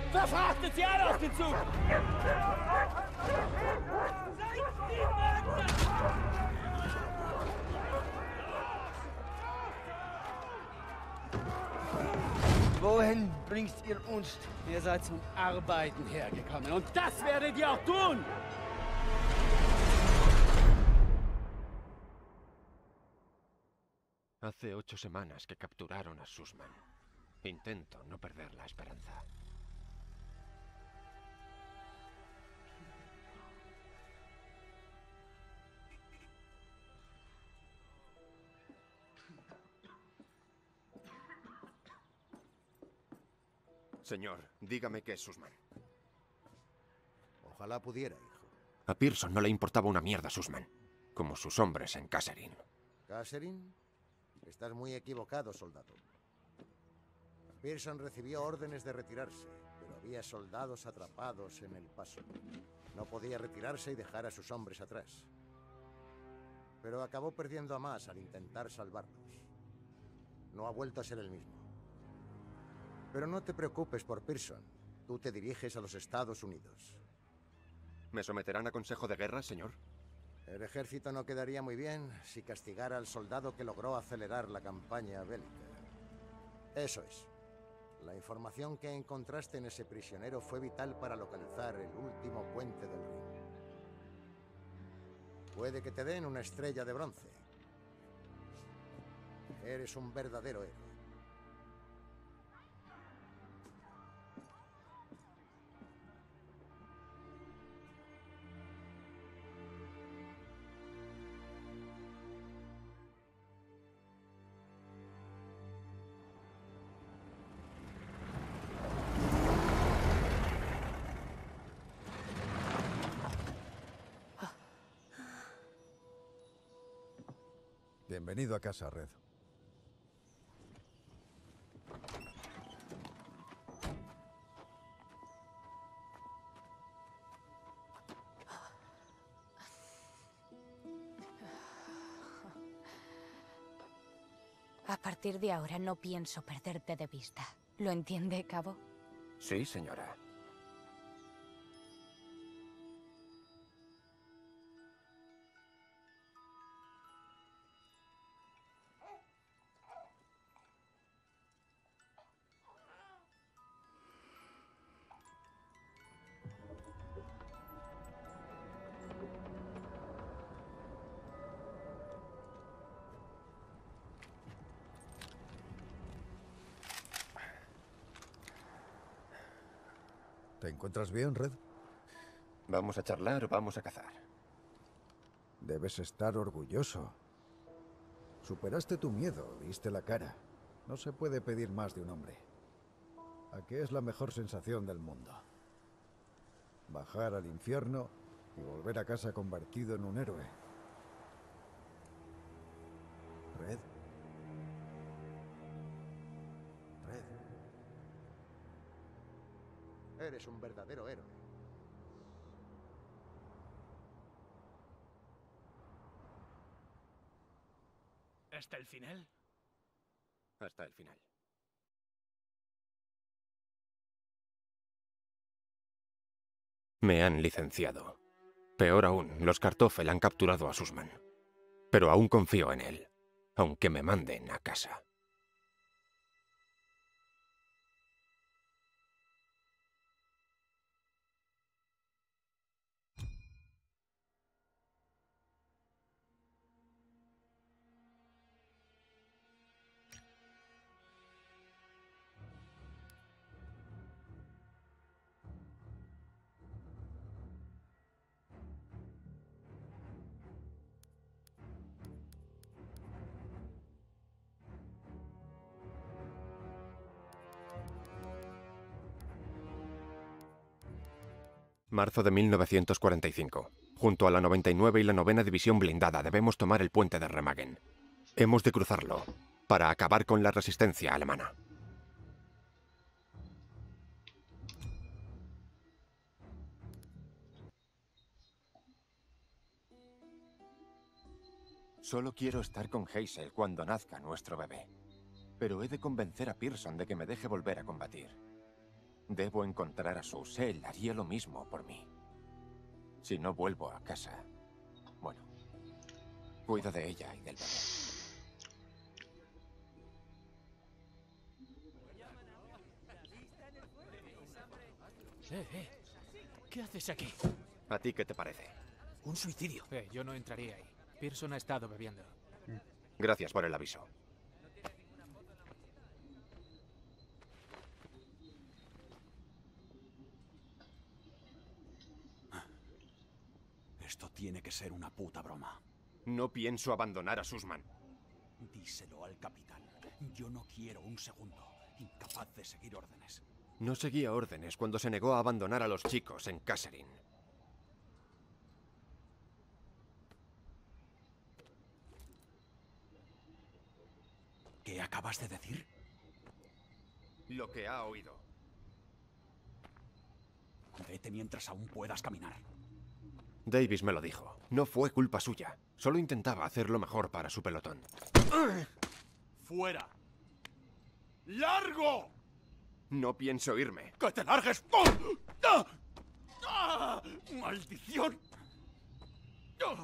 Verfrachtet sie alle auf den Zug! Wohin bringt ihr uns? Ihr seid zum Arbeiten hergekommen und das werdet ihr auch tun! Hace ocho semanas que capturaron a Sussman. Intento no perder la esperanza. Señor, dígame qué es Sussman. Ojalá pudiera, hijo. A Pearson no le importaba una mierda Sussman, como sus hombres en Kasserine. ¿Kasserine? Estás muy equivocado, soldado. Pearson recibió órdenes de retirarse, pero había soldados atrapados en el paso. No podía retirarse y dejar a sus hombres atrás. Pero acabó perdiendo a más al intentar salvarlos. No ha vuelto a ser el mismo. Pero no te preocupes por Pearson. Tú te diriges a los Estados Unidos. ¿Me someterán a consejo de guerra, señor? El ejército no quedaría muy bien si castigara al soldado que logró acelerar la campaña bélica. Eso es. La información que encontraste en ese prisionero fue vital para localizar el último puente del Rin. Puede que te den una estrella de bronce. Eres un verdadero héroe. Bienvenido a casa, Red. A partir de ahora no pienso perderte de vista. ¿Lo entiende, Cabo? Sí, señora. ¿Te encuentras bien, Red? ¿Vamos a charlar o vamos a cazar? Debes estar orgulloso. Superaste tu miedo, diste la cara. No se puede pedir más de un hombre. ¿A qué es la mejor sensación del mundo? Bajar al infierno y volver a casa convertido en un héroe. Red. Eres un verdadero héroe. ¿Hasta el final? Hasta el final. Me han licenciado. Peor aún, los Kartoffel han capturado a Sussman. Pero aún confío en él, aunque me manden a casa. Marzo de mil novecientos cuarenta y cinco. Junto a la noventa y nueve y la novena División Blindada debemos tomar el puente de Remagen. Hemos de cruzarlo para acabar con la resistencia alemana. Solo quiero estar con Hazel cuando nazca nuestro bebé. Pero he de convencer a Pearson de que me deje volver a combatir. Debo encontrar a Sus. Él haría lo mismo por mí. Si no vuelvo a casa, bueno, cuido de ella y del bebé. Eh, eh. ¿Qué haces aquí? ¿A ti qué te parece? Un suicidio. Eh, yo no entraría ahí. Pearson ha estado bebiendo. Gracias por el aviso. Esto tiene que ser una puta broma. No pienso abandonar a Sussman. Díselo al capitán. Yo no quiero un segundo. Incapaz de seguir órdenes. No seguía órdenes cuando se negó a abandonar a los chicos en Kasserine. ¿Qué acabas de decir? Lo que ha oído. Vete mientras aún puedas caminar. Davis me lo dijo. No fue culpa suya. Solo intentaba hacer lo mejor para su pelotón. ¡Fuera! ¡Largo! No pienso irme. ¡Que te largues! ¡Oh! ¡Ah! ¡Ah! ¡Maldición! ¡Ah!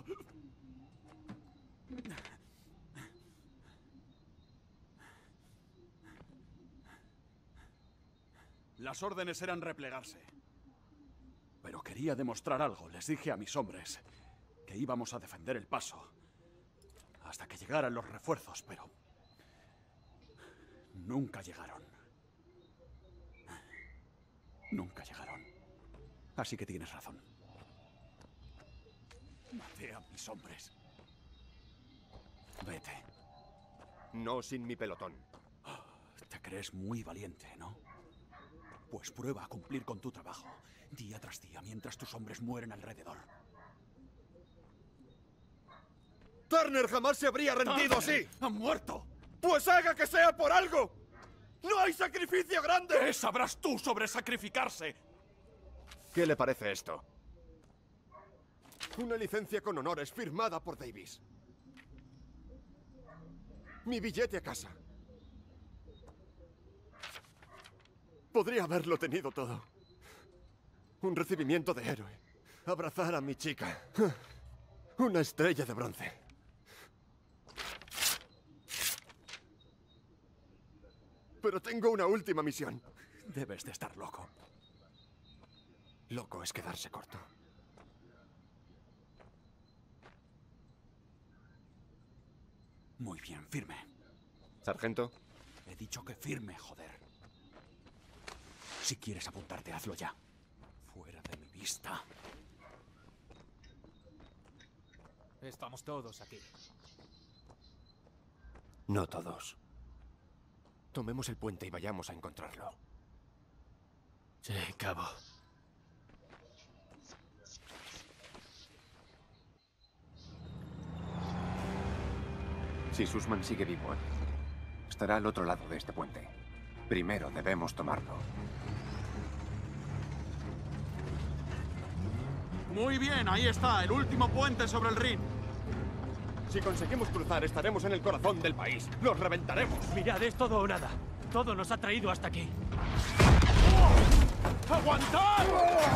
Las órdenes eran replegarse. Pero quería demostrar algo. Les dije a mis hombres que íbamos a defender el paso hasta que llegaran los refuerzos, pero nunca llegaron. Nunca llegaron. Así que tienes razón. Maté a mis hombres. Vete. No sin mi pelotón. Te crees muy valiente, ¿no? Pues prueba a cumplir con tu trabajo, día tras día, mientras tus hombres mueren alrededor. Turner jamás se habría rendido así. ¡Ha muerto! ¡Pues haga que sea por algo! ¡No hay sacrificio grande! ¿Qué sabrás tú sobre sacrificarse? ¿Qué le parece esto? Una licencia con honores firmada por Davis. Mi billete a casa. Podría haberlo tenido todo. Un recibimiento de héroe. Abrazar a mi chica. Una estrella de bronce. Pero tengo una última misión. Debes de estar loco. Loco es quedarse corto. Muy bien, firme. ¿Sargento? He dicho que firme, joder. Si quieres apuntarte, hazlo ya. Fuera de mi vista. Estamos todos aquí. No todos. Tomemos el puente y vayamos a encontrarlo. Sí, cabo. Si Sussman sigue vivo, estará al otro lado de este puente. Primero debemos tomarlo. Muy bien, ahí está, el último puente sobre el Rin. Si conseguimos cruzar, estaremos en el corazón del país. ¡Los reventaremos! Mirad, es todo o nada. Todo nos ha traído hasta aquí. ¡Aguantad!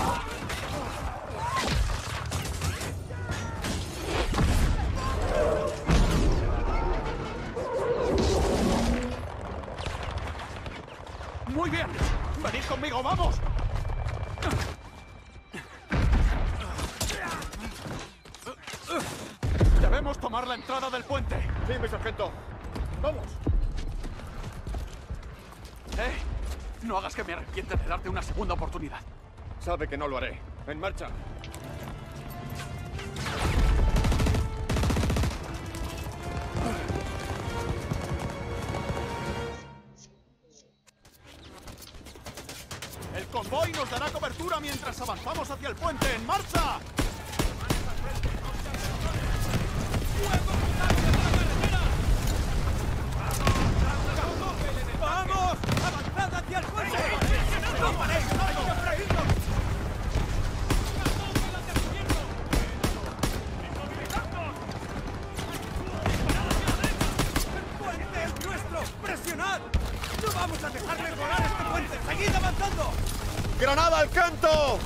Muy bien. Venid conmigo, vamos. Debemos tomar la entrada del puente. Sí, mi sargento. Vamos. Eh, no hagas que me arrepienta de darte una segunda oportunidad. Sabe que no lo haré. En marcha. El convoy nos dará cobertura mientras avanzamos hacia el puente. ¡En marcha! ¡Vamos! ¡Avanzad hacia el puente! ¡No paréis! ¡El puente es nuestro! ¡Presionad! ¡No vamos a dejarle volar este puente! ¡Seguid avanzando! ¡Granada al canto!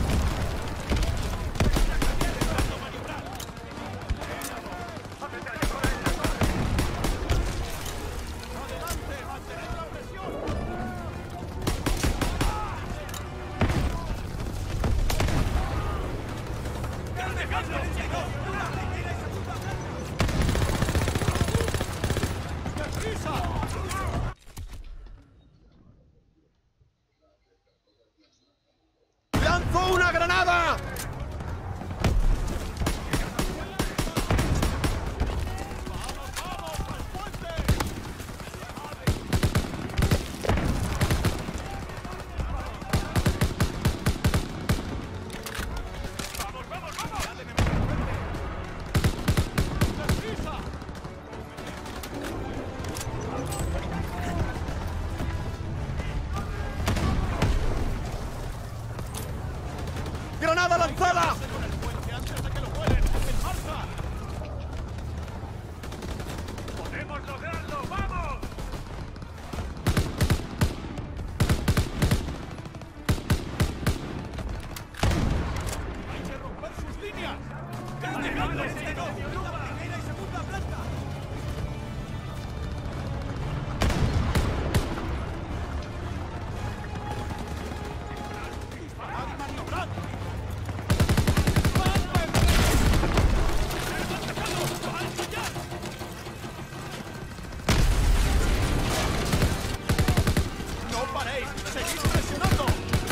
¡Lanzo una granada! ¡Granada lanzada! ¡Podemos lograrlo! ¡Vamos! ¡Hay que romper sus líneas! ¡Castigando este negocio! ¡Primera y segunda planta! ¡Disparad y maniobrad! ¡No paréis! ¡Seguid presionando!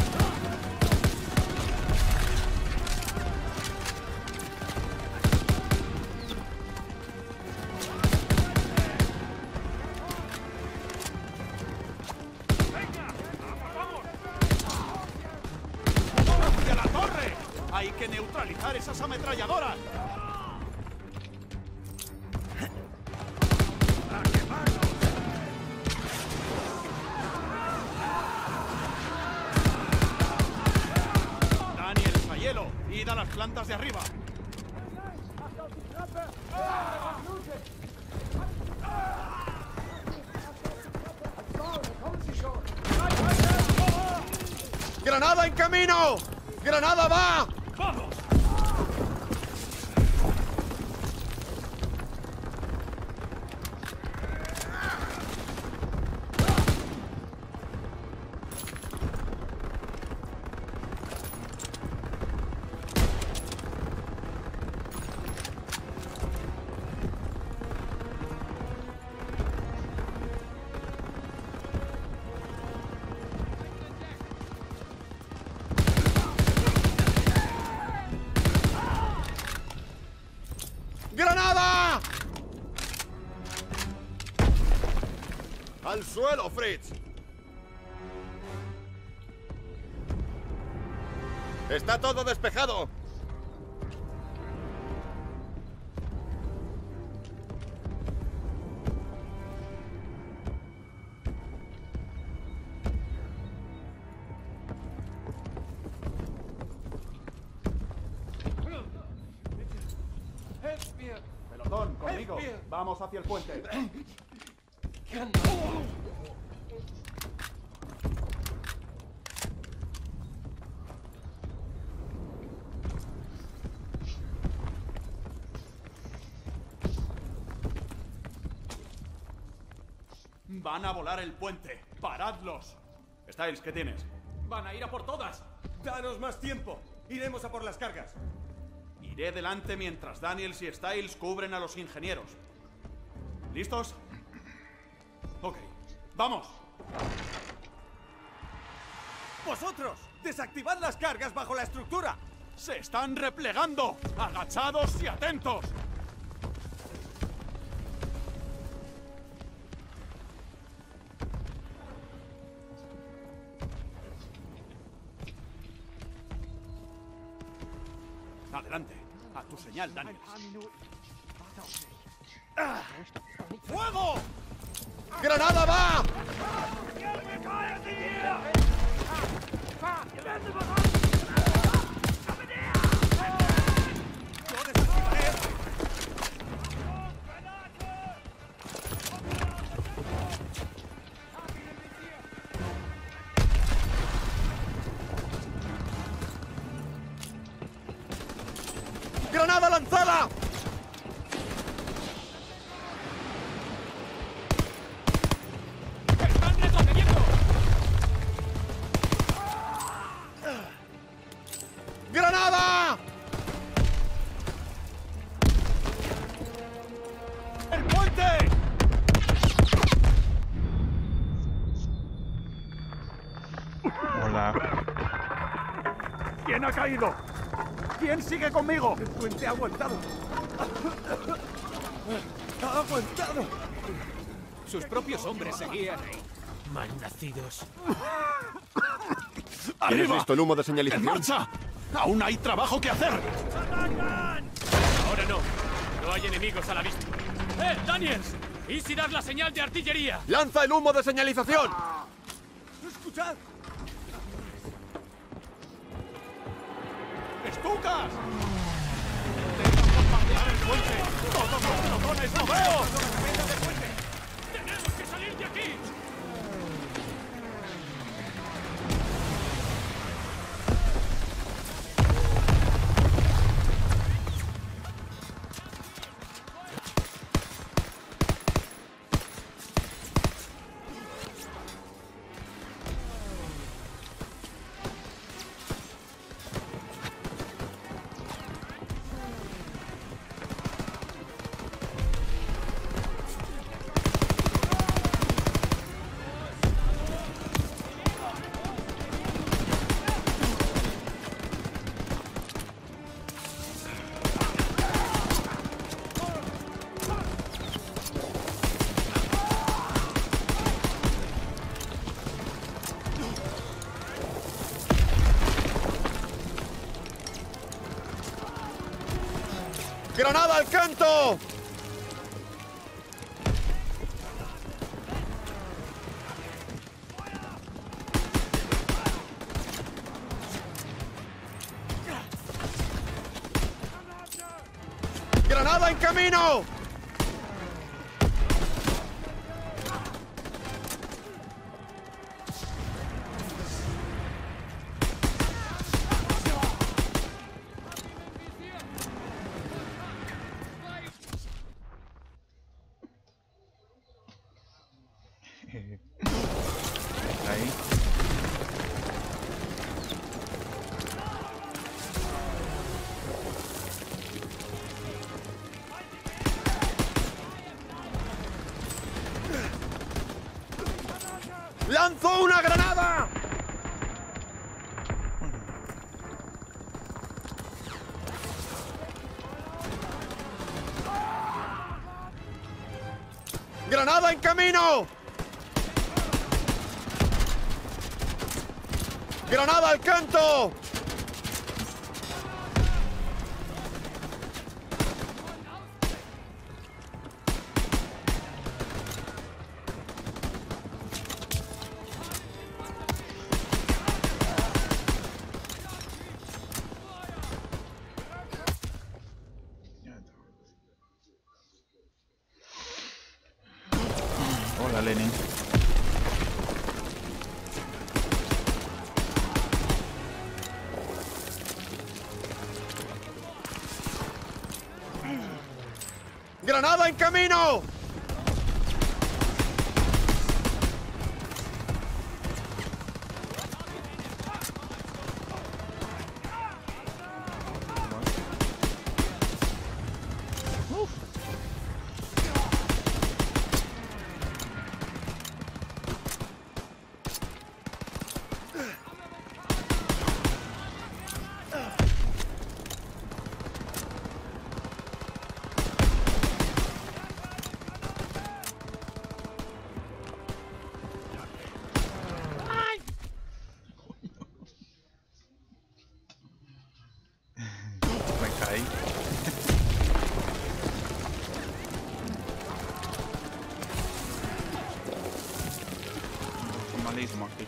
¡Hacia la torre! ¡Hay que neutralizar esas ametralladoras! Daniel, Sayelo, id a las plantas de arriba. ¡Granada en camino! ¡Granada va! ¡Vamos! ¡Granada! ¡Al suelo, Fritz! ¡Está todo despejado! Pelotón, conmigo. Vamos hacia el puente. Van a volar el puente. ¡Paradlos! Styles, ¿qué tienes? ¡Van a ir a por todas! ¡Danos más tiempo! ¡Iremos a por las cargas! Iré delante mientras Daniels y Styles cubren a los ingenieros. ¿Listos? Ok. ¡Vamos! ¡Vosotros! ¡Desactivad las cargas bajo la estructura! ¡Se están replegando! ¡Agachados y atentos! Adelante. A tu señal, Daniels. ¡Fuego! ¡Granada va! ¡Lanzada! ¡Están retrocediendo! ¡Granada! ¡El puente! Hola. ¿Quién ha caído? ¿Quién sigue conmigo? El puente ha aguantado. Ha aguantado. Sus propios hombres seguían ahí. Malnacidos. ¿Tienes ¡Arriba! listo el humo de ¡En señalización? marcha! ¡Aún hay trabajo que hacer! Ahora no. No hay enemigos a la vista. ¡Eh, Daniels! ¿Y si das la señal de artillería? ¡Lanza el humo de señalización! ¡Escuchad! ¡Estucas! ¡Intentan bombardear el puente! ¡Todos los pelotones lo veo! ¡Tenemos que salir de aquí! ¡Granada al canto! ¡Granada en camino! Ahí. ¡Lanzó una granada! ¡Granada en camino! ¡Granada al canto! Hola, Lenin. ¡Granada en camino! Me caí. Malísimo aquí.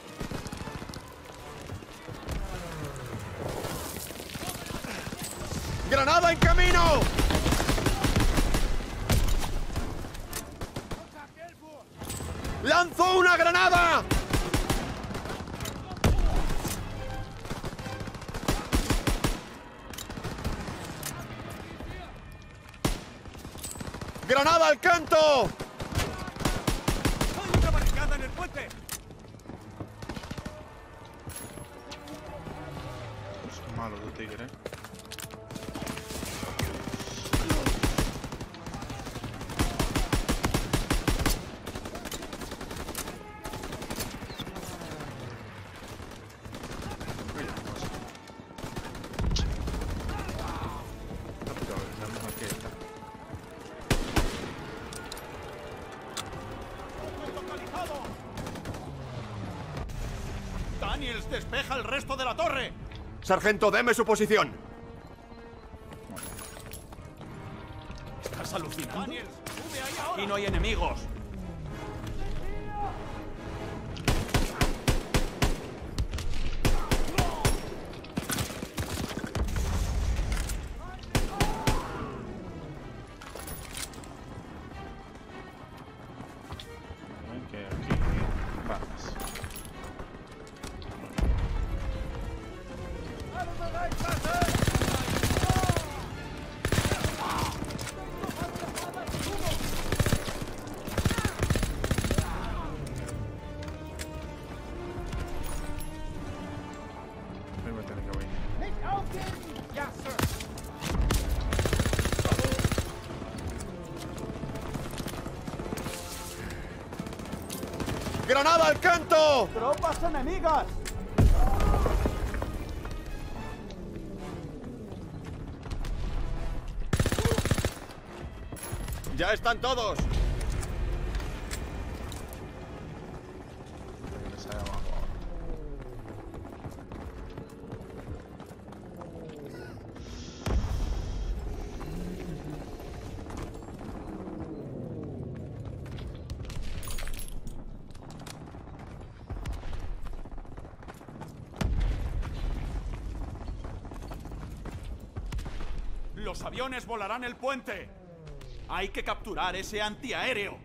¡Granada en camino! ¡Lanzó una granada! ¡Granada al canto! ¡Hay una barricada en el puente! Es malo de tigre. Daniels, despeja el resto de la torre. Sargento, deme su posición. ¿Estás alucinando? Daniels, sube ahí ahora. Aquí no hay enemigos. ¡Granada al canto! ¡Tropas enemigas! ¡Ya están todos! Los aviones volarán el puente. Hay que capturar ese antiaéreo.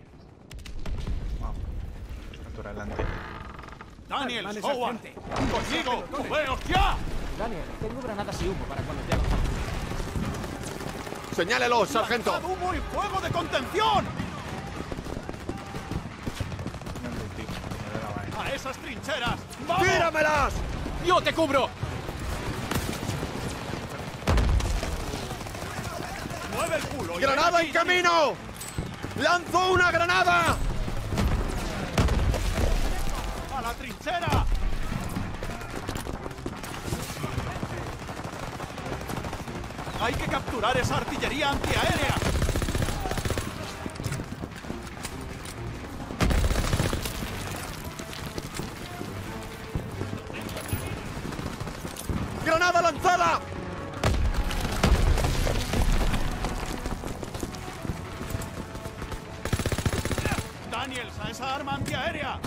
Capturar el antiaéreo. Daniel, Vale, Howard, sargento. conmigo, moveos ya. Daniel, tengo granadas y humo para cuando te haga falta. ¡Señálelo, sargento! ¡Lanzad humo y fuego de contención! ¡A esas trincheras! ¡Vamos! ¡Tíramelas! ¡Yo te cubro! ¡Mueve el culo! y ¡Granada ven en aquí! camino! ¡Lanzo una granada! ¡A la trinchera! ¡Hay que capturar esa artillería antiaérea! ¡Granada lanzada! ¡Daniels, a esa arma antiaérea!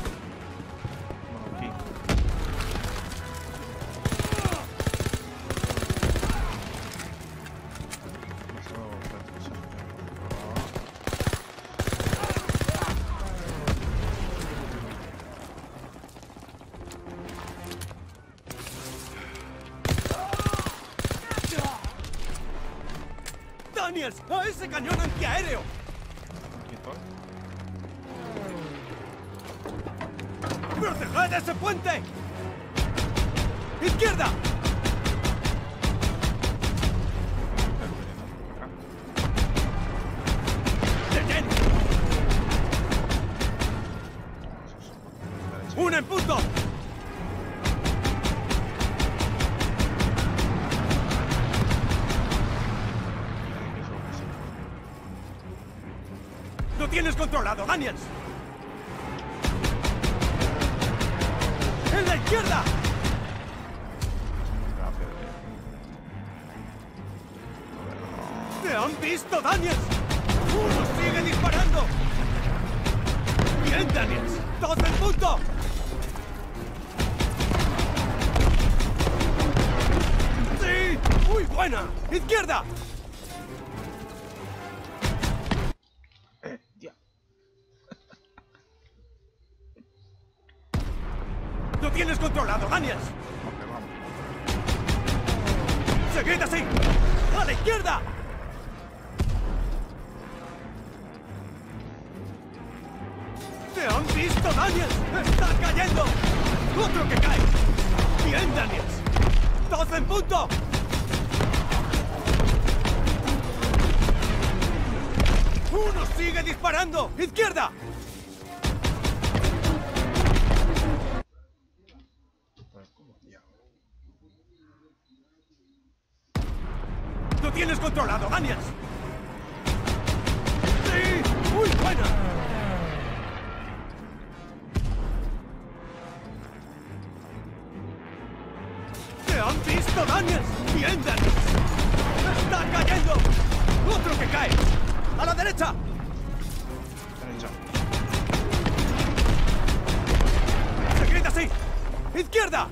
¡Daniels, a ese cañón antiaéreo! ¡Proteged ese puente! ¡Izquierda! ¡Detén! ¡Un en punto! ¡Lo tienes controlado, Daniels! ¡En la izquierda! ¡Te han visto, Daniels! ¡Uno sigue disparando! ¡Bien, Daniels! ¡Dos en punto! ¡Sí! ¡Muy buena! ¡Izquierda! ¡Lo tienes controlado, Daniels! ¡Seguid así! ¡A la izquierda! ¡Te han visto, Daniels! ¡Está cayendo! ¡Otro que cae! ¡Bien, Daniels! ¡Dos en punto! ¡Uno sigue disparando! ¡Izquierda! ¡Lo tienes controlado, Daniels! ¡Sí! ¡Muy buena! ¡Te han visto, Daniels! ¡Bien, Daniels! ¡Está cayendo! ¡Otro que cae! ¡A la derecha! Derecha. ¡Seguid así! ¡Izquierda!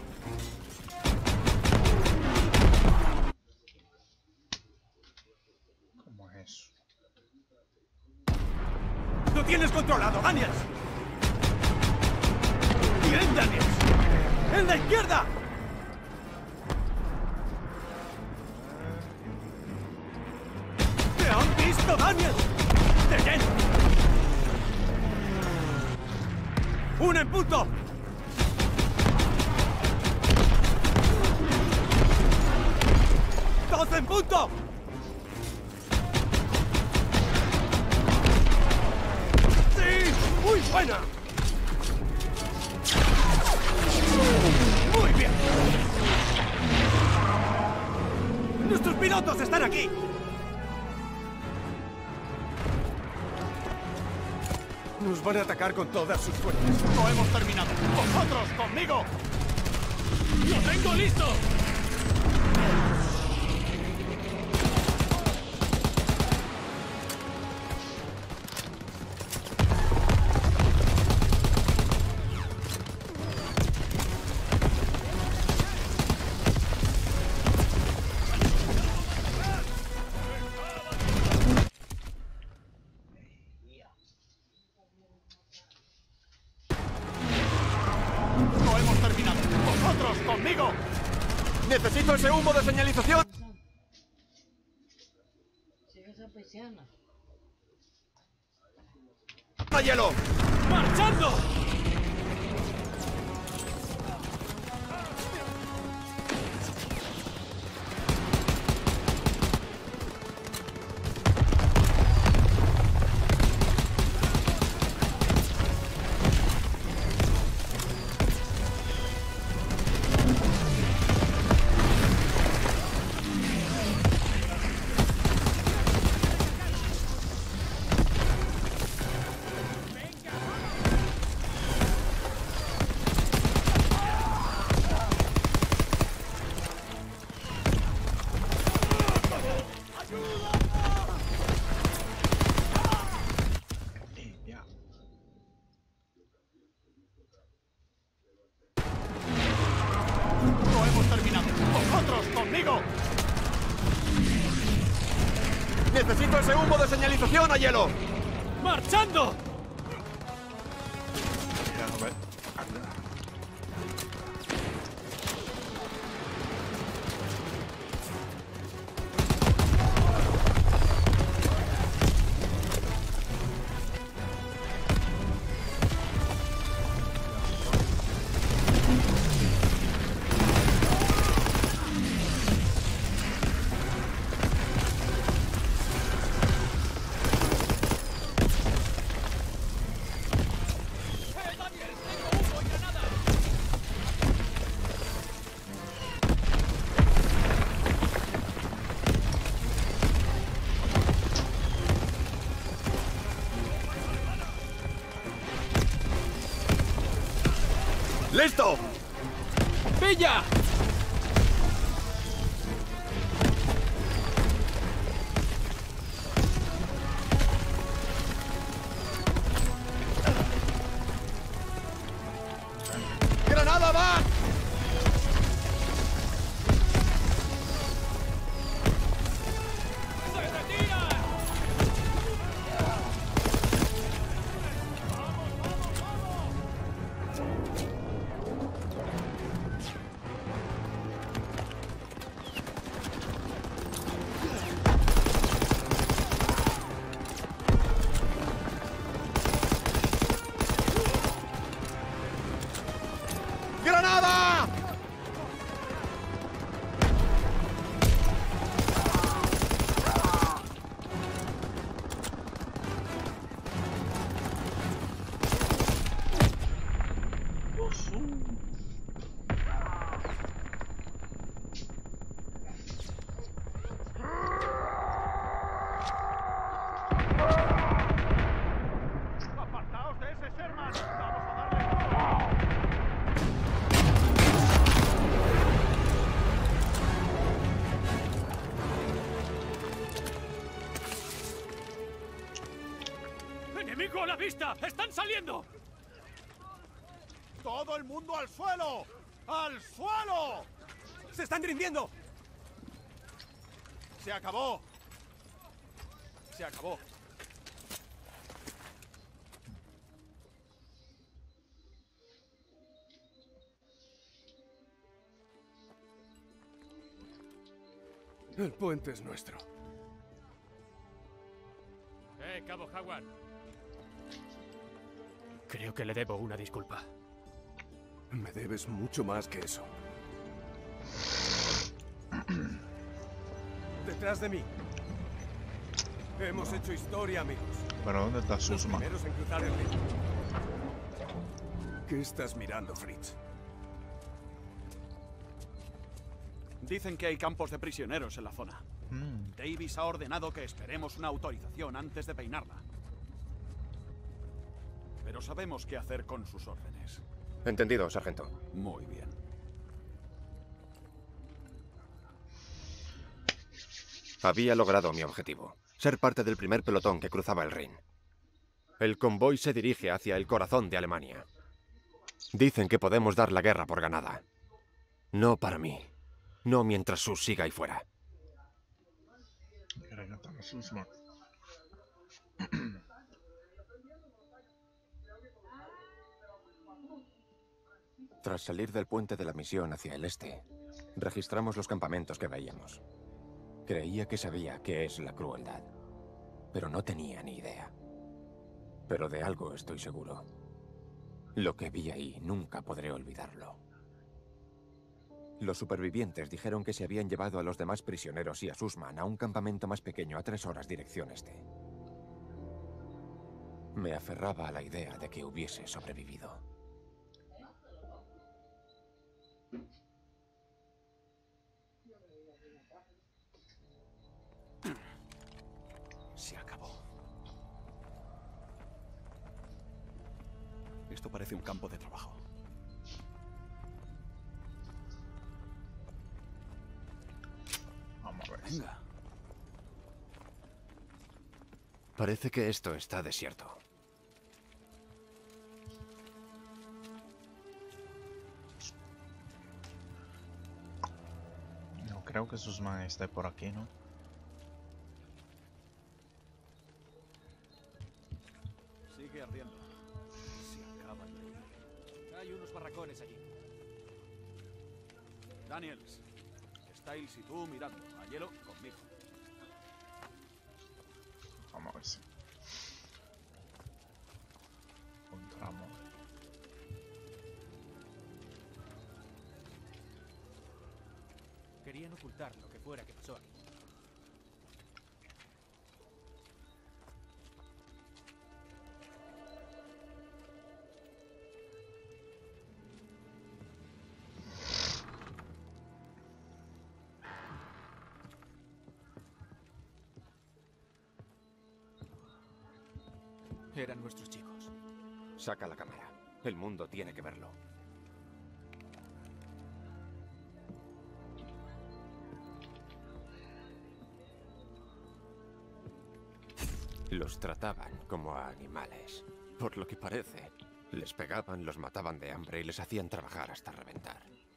¿Cómo es eso? ¡Lo tienes controlado, Daniels! ¡Bien, Daniels! ¡En la izquierda! ¡Te han visto, Daniels! ¡De lleno! ¡Un en punto! ¡Dos en punto! ¡Sí! ¡Muy buena! ¡Muy bien! ¡Nuestros pilotos están aquí! Nos van a atacar con todas sus fuerzas. No hemos terminado. ¡Vosotros, conmigo! ¡Lo tengo listo! No hemos terminado. ¡Vosotros, conmigo! ¡Necesito ese humo de señalización! ¡A hielo! ¡Marchando! No hemos terminado. ¡Vosotros, conmigo! ¡Necesito ese humo de señalización a hielo! ¡Marchando! Ya no ve. ¡Listo! ¡Pilla! ¡Granada va! ¡Granada! ¡Apartaos de ese Sherman! ¡Vamos a darle! ¡Enemigo a la vista! ¡Están saliendo! ¡Todo el mundo al suelo! ¡Al suelo! ¡Se están rindiendo! ¡Se acabó! ¡Se acabó! El puente es nuestro. Eh, Cabo Howard. Creo que le debo una disculpa. Me debes mucho más que eso. Detrás de mí. Hemos hecho historia, amigos. Pero ¿dónde está Sussman? Los primeros en cruzar el río. ¿Qué estás mirando, Fritz? Dicen que hay campos de prisioneros en la zona. Mm. Davis ha ordenado que esperemos una autorización antes de peinarla. Pero sabemos qué hacer con sus órdenes. Entendido, sargento. Muy bien. Había logrado mi objetivo. Ser parte del primer pelotón que cruzaba el Rin. El convoy se dirige hacia el corazón de Alemania. Dicen que podemos dar la guerra por ganada. No para mí. No mientras Sus siga ahí fuera. Tras salir del puente de la misión hacia el este, registramos los campamentos que veíamos. Creía que sabía qué es la crueldad, pero no tenía ni idea. Pero de algo estoy seguro. Lo que vi ahí nunca podré olvidarlo. Los supervivientes dijeron que se habían llevado a los demás prisioneros y a Sussman a un campamento más pequeño a tres horas dirección este. Me aferraba a la idea de que hubiese sobrevivido. Se acabó. Esto parece un campo de trabajo. Vamos a ver. Venga. Parece que esto está desierto. No creo que Sussman esté por aquí, ¿no? Sigue ardiendo. Se acaban de ir. Hay unos barracones allí. Daniels, Styles y tú mirando. A hielo conmigo. Vamos a ver si encontramos. Querían ocultar lo que fuera que pasó aquí. Eran nuestros chicos. Saca la cámara. El mundo tiene que verlo. Los trataban como a animales. Por lo que parece, les pegaban, los mataban de hambre y les hacían trabajar hasta reventar.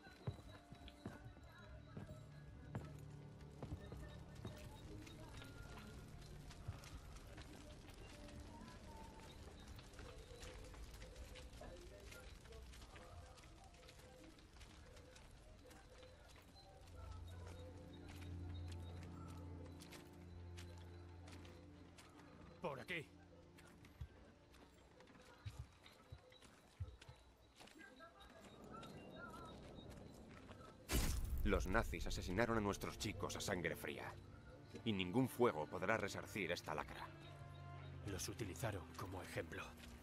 Por aquí. Los nazis asesinaron a nuestros chicos a sangre fría. Y ningún fuego podrá resarcir esta lacra. Los utilizaron como ejemplo.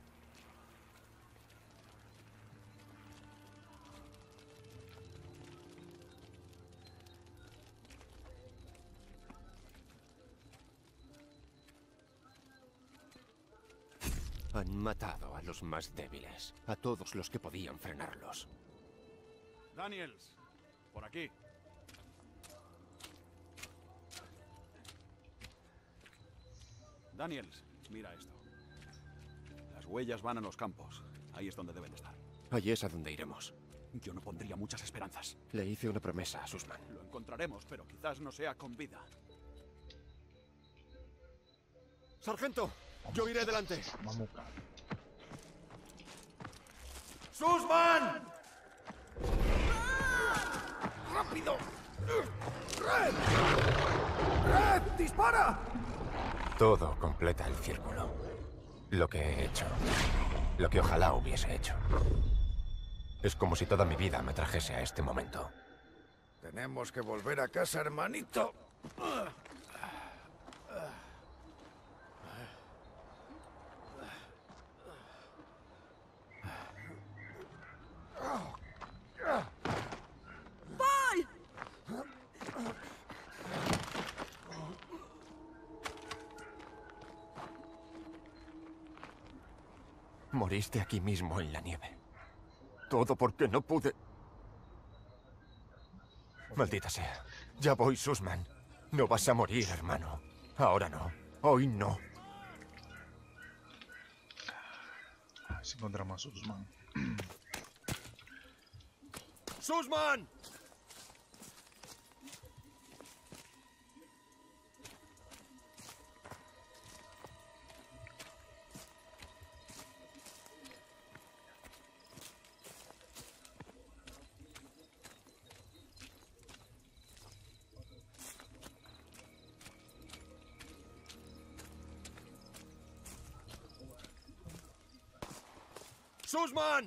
Han matado a los más débiles, a todos los que podían frenarlos. Daniels, por aquí. Daniels, mira esto. Las huellas van a los campos. Ahí es donde deben estar. Allí es a donde iremos. Yo no pondría muchas esperanzas. Le hice una promesa a Sussman. Lo encontraremos, pero quizás no sea con vida. ¡Sargento! Yo iré delante. Vamos. ¡Sussman! ¡Rápido! ¡Red! ¡Red! ¡Dispara! Todo completa el círculo. Lo que he hecho. Lo que ojalá hubiese hecho. Es como si toda mi vida me trajese a este momento. Tenemos que volver a casa, hermanito. ¡Voy! Moriste aquí mismo en la nieve. Todo porque no pude... Maldita sea. Ya voy, Sussman. No vas a morir, hermano. Ahora no. Hoy no. A ver si encontramos a Sussman. ¡Sussman! ¡Sussman!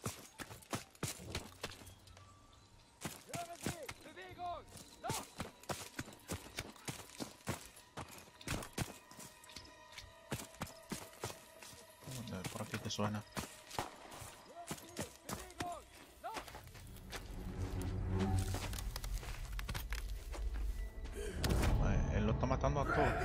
Por aquí te suena. Eh, Él lo está matando a todos.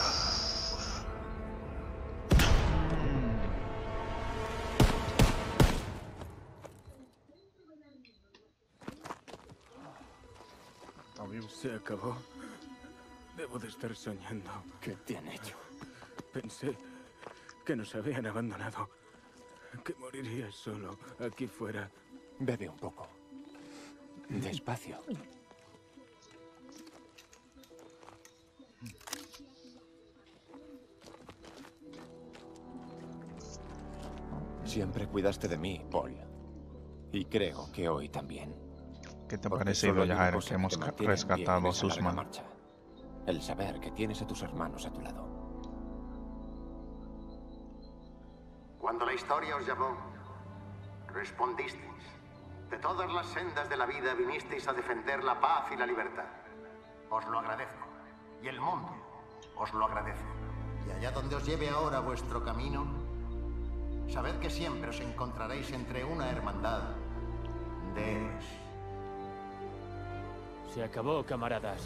Se acabó. Debo de estar soñando. ¿Qué te han hecho? Pensé que nos habían abandonado. Que moriría solo aquí fuera. Bebe un poco. Despacio. Siempre cuidaste de mí, Paul. Y creo que hoy también. ¿Qué te ha Porque parecido, solo hay una Jair, cosa que hemos te mantiene en pie rescatado en a esa larga Sussman? marcha. El saber que tienes a tus hermanos a tu lado. Cuando la historia os llamó, respondisteis. De todas las sendas de la vida vinisteis a defender la paz y la libertad. Os lo agradezco. Y el mundo os lo agradece. Y allá donde os lleve ahora vuestro camino, sabed que siempre os encontraréis entre una hermandad de héroes. Se acabó, camaradas.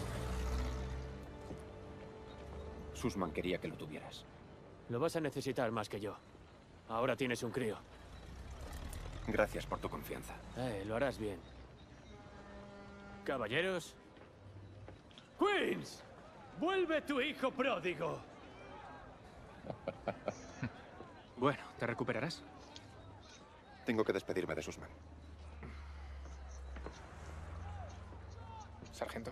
Sussman quería que lo tuvieras. Lo vas a necesitar más que yo. Ahora tienes un crío. Gracias por tu confianza. Eh, lo harás bien. Caballeros. ¡Queens! ¡Vuelve tu hijo pródigo! Bueno, ¿te recuperarás? Tengo que despedirme de Sussman. Sargento.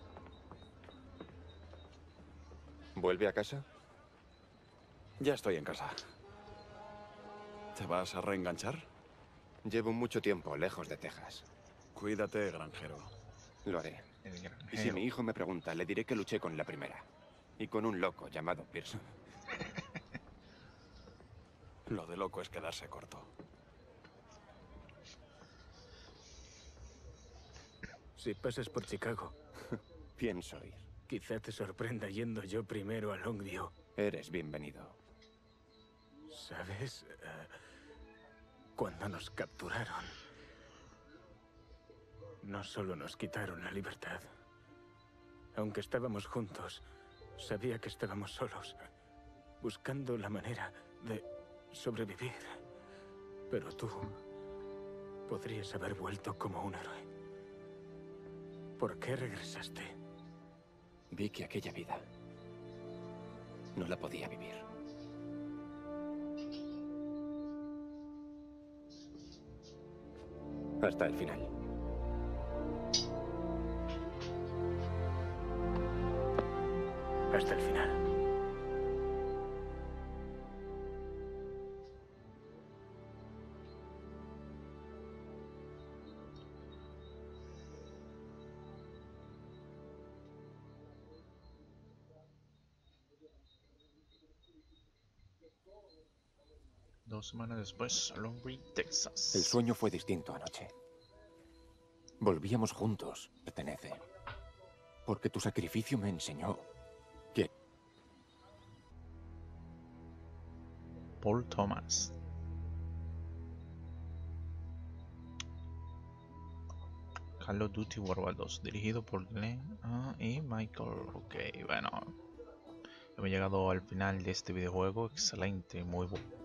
¿Vuelve a casa? Ya estoy en casa. ¿Te vas a reenganchar? Llevo mucho tiempo lejos de Texas. Cuídate, granjero. Lo haré. Y si mi hijo me pregunta, le diré que luché con la primera. Y con un loco llamado Pearson. Lo de loco es quedarse corto. Si pasas por Chicago, pienso ir. Quizá te sorprenda yendo yo primero a Longview. Eres bienvenido. ¿Sabes? Uh, cuando nos capturaron, no solo nos quitaron la libertad. Aunque estábamos juntos, sabía que estábamos solos, buscando la manera de sobrevivir. Pero tú podrías haber vuelto como un héroe. ¿Por qué regresaste? Vi que aquella vida no la podía vivir. Hasta el final. Hasta el final. Dos semanas después, Longview, Texas. El sueño fue distinto anoche. Volvíamos juntos, pertenece. Porque tu sacrificio me enseñó que... Paul Thomas. Call of Duty World War dos, dirigido por Glenn ah, y Michael. Ok, bueno. Hemos llegado al final de este videojuego. Excelente, muy bueno.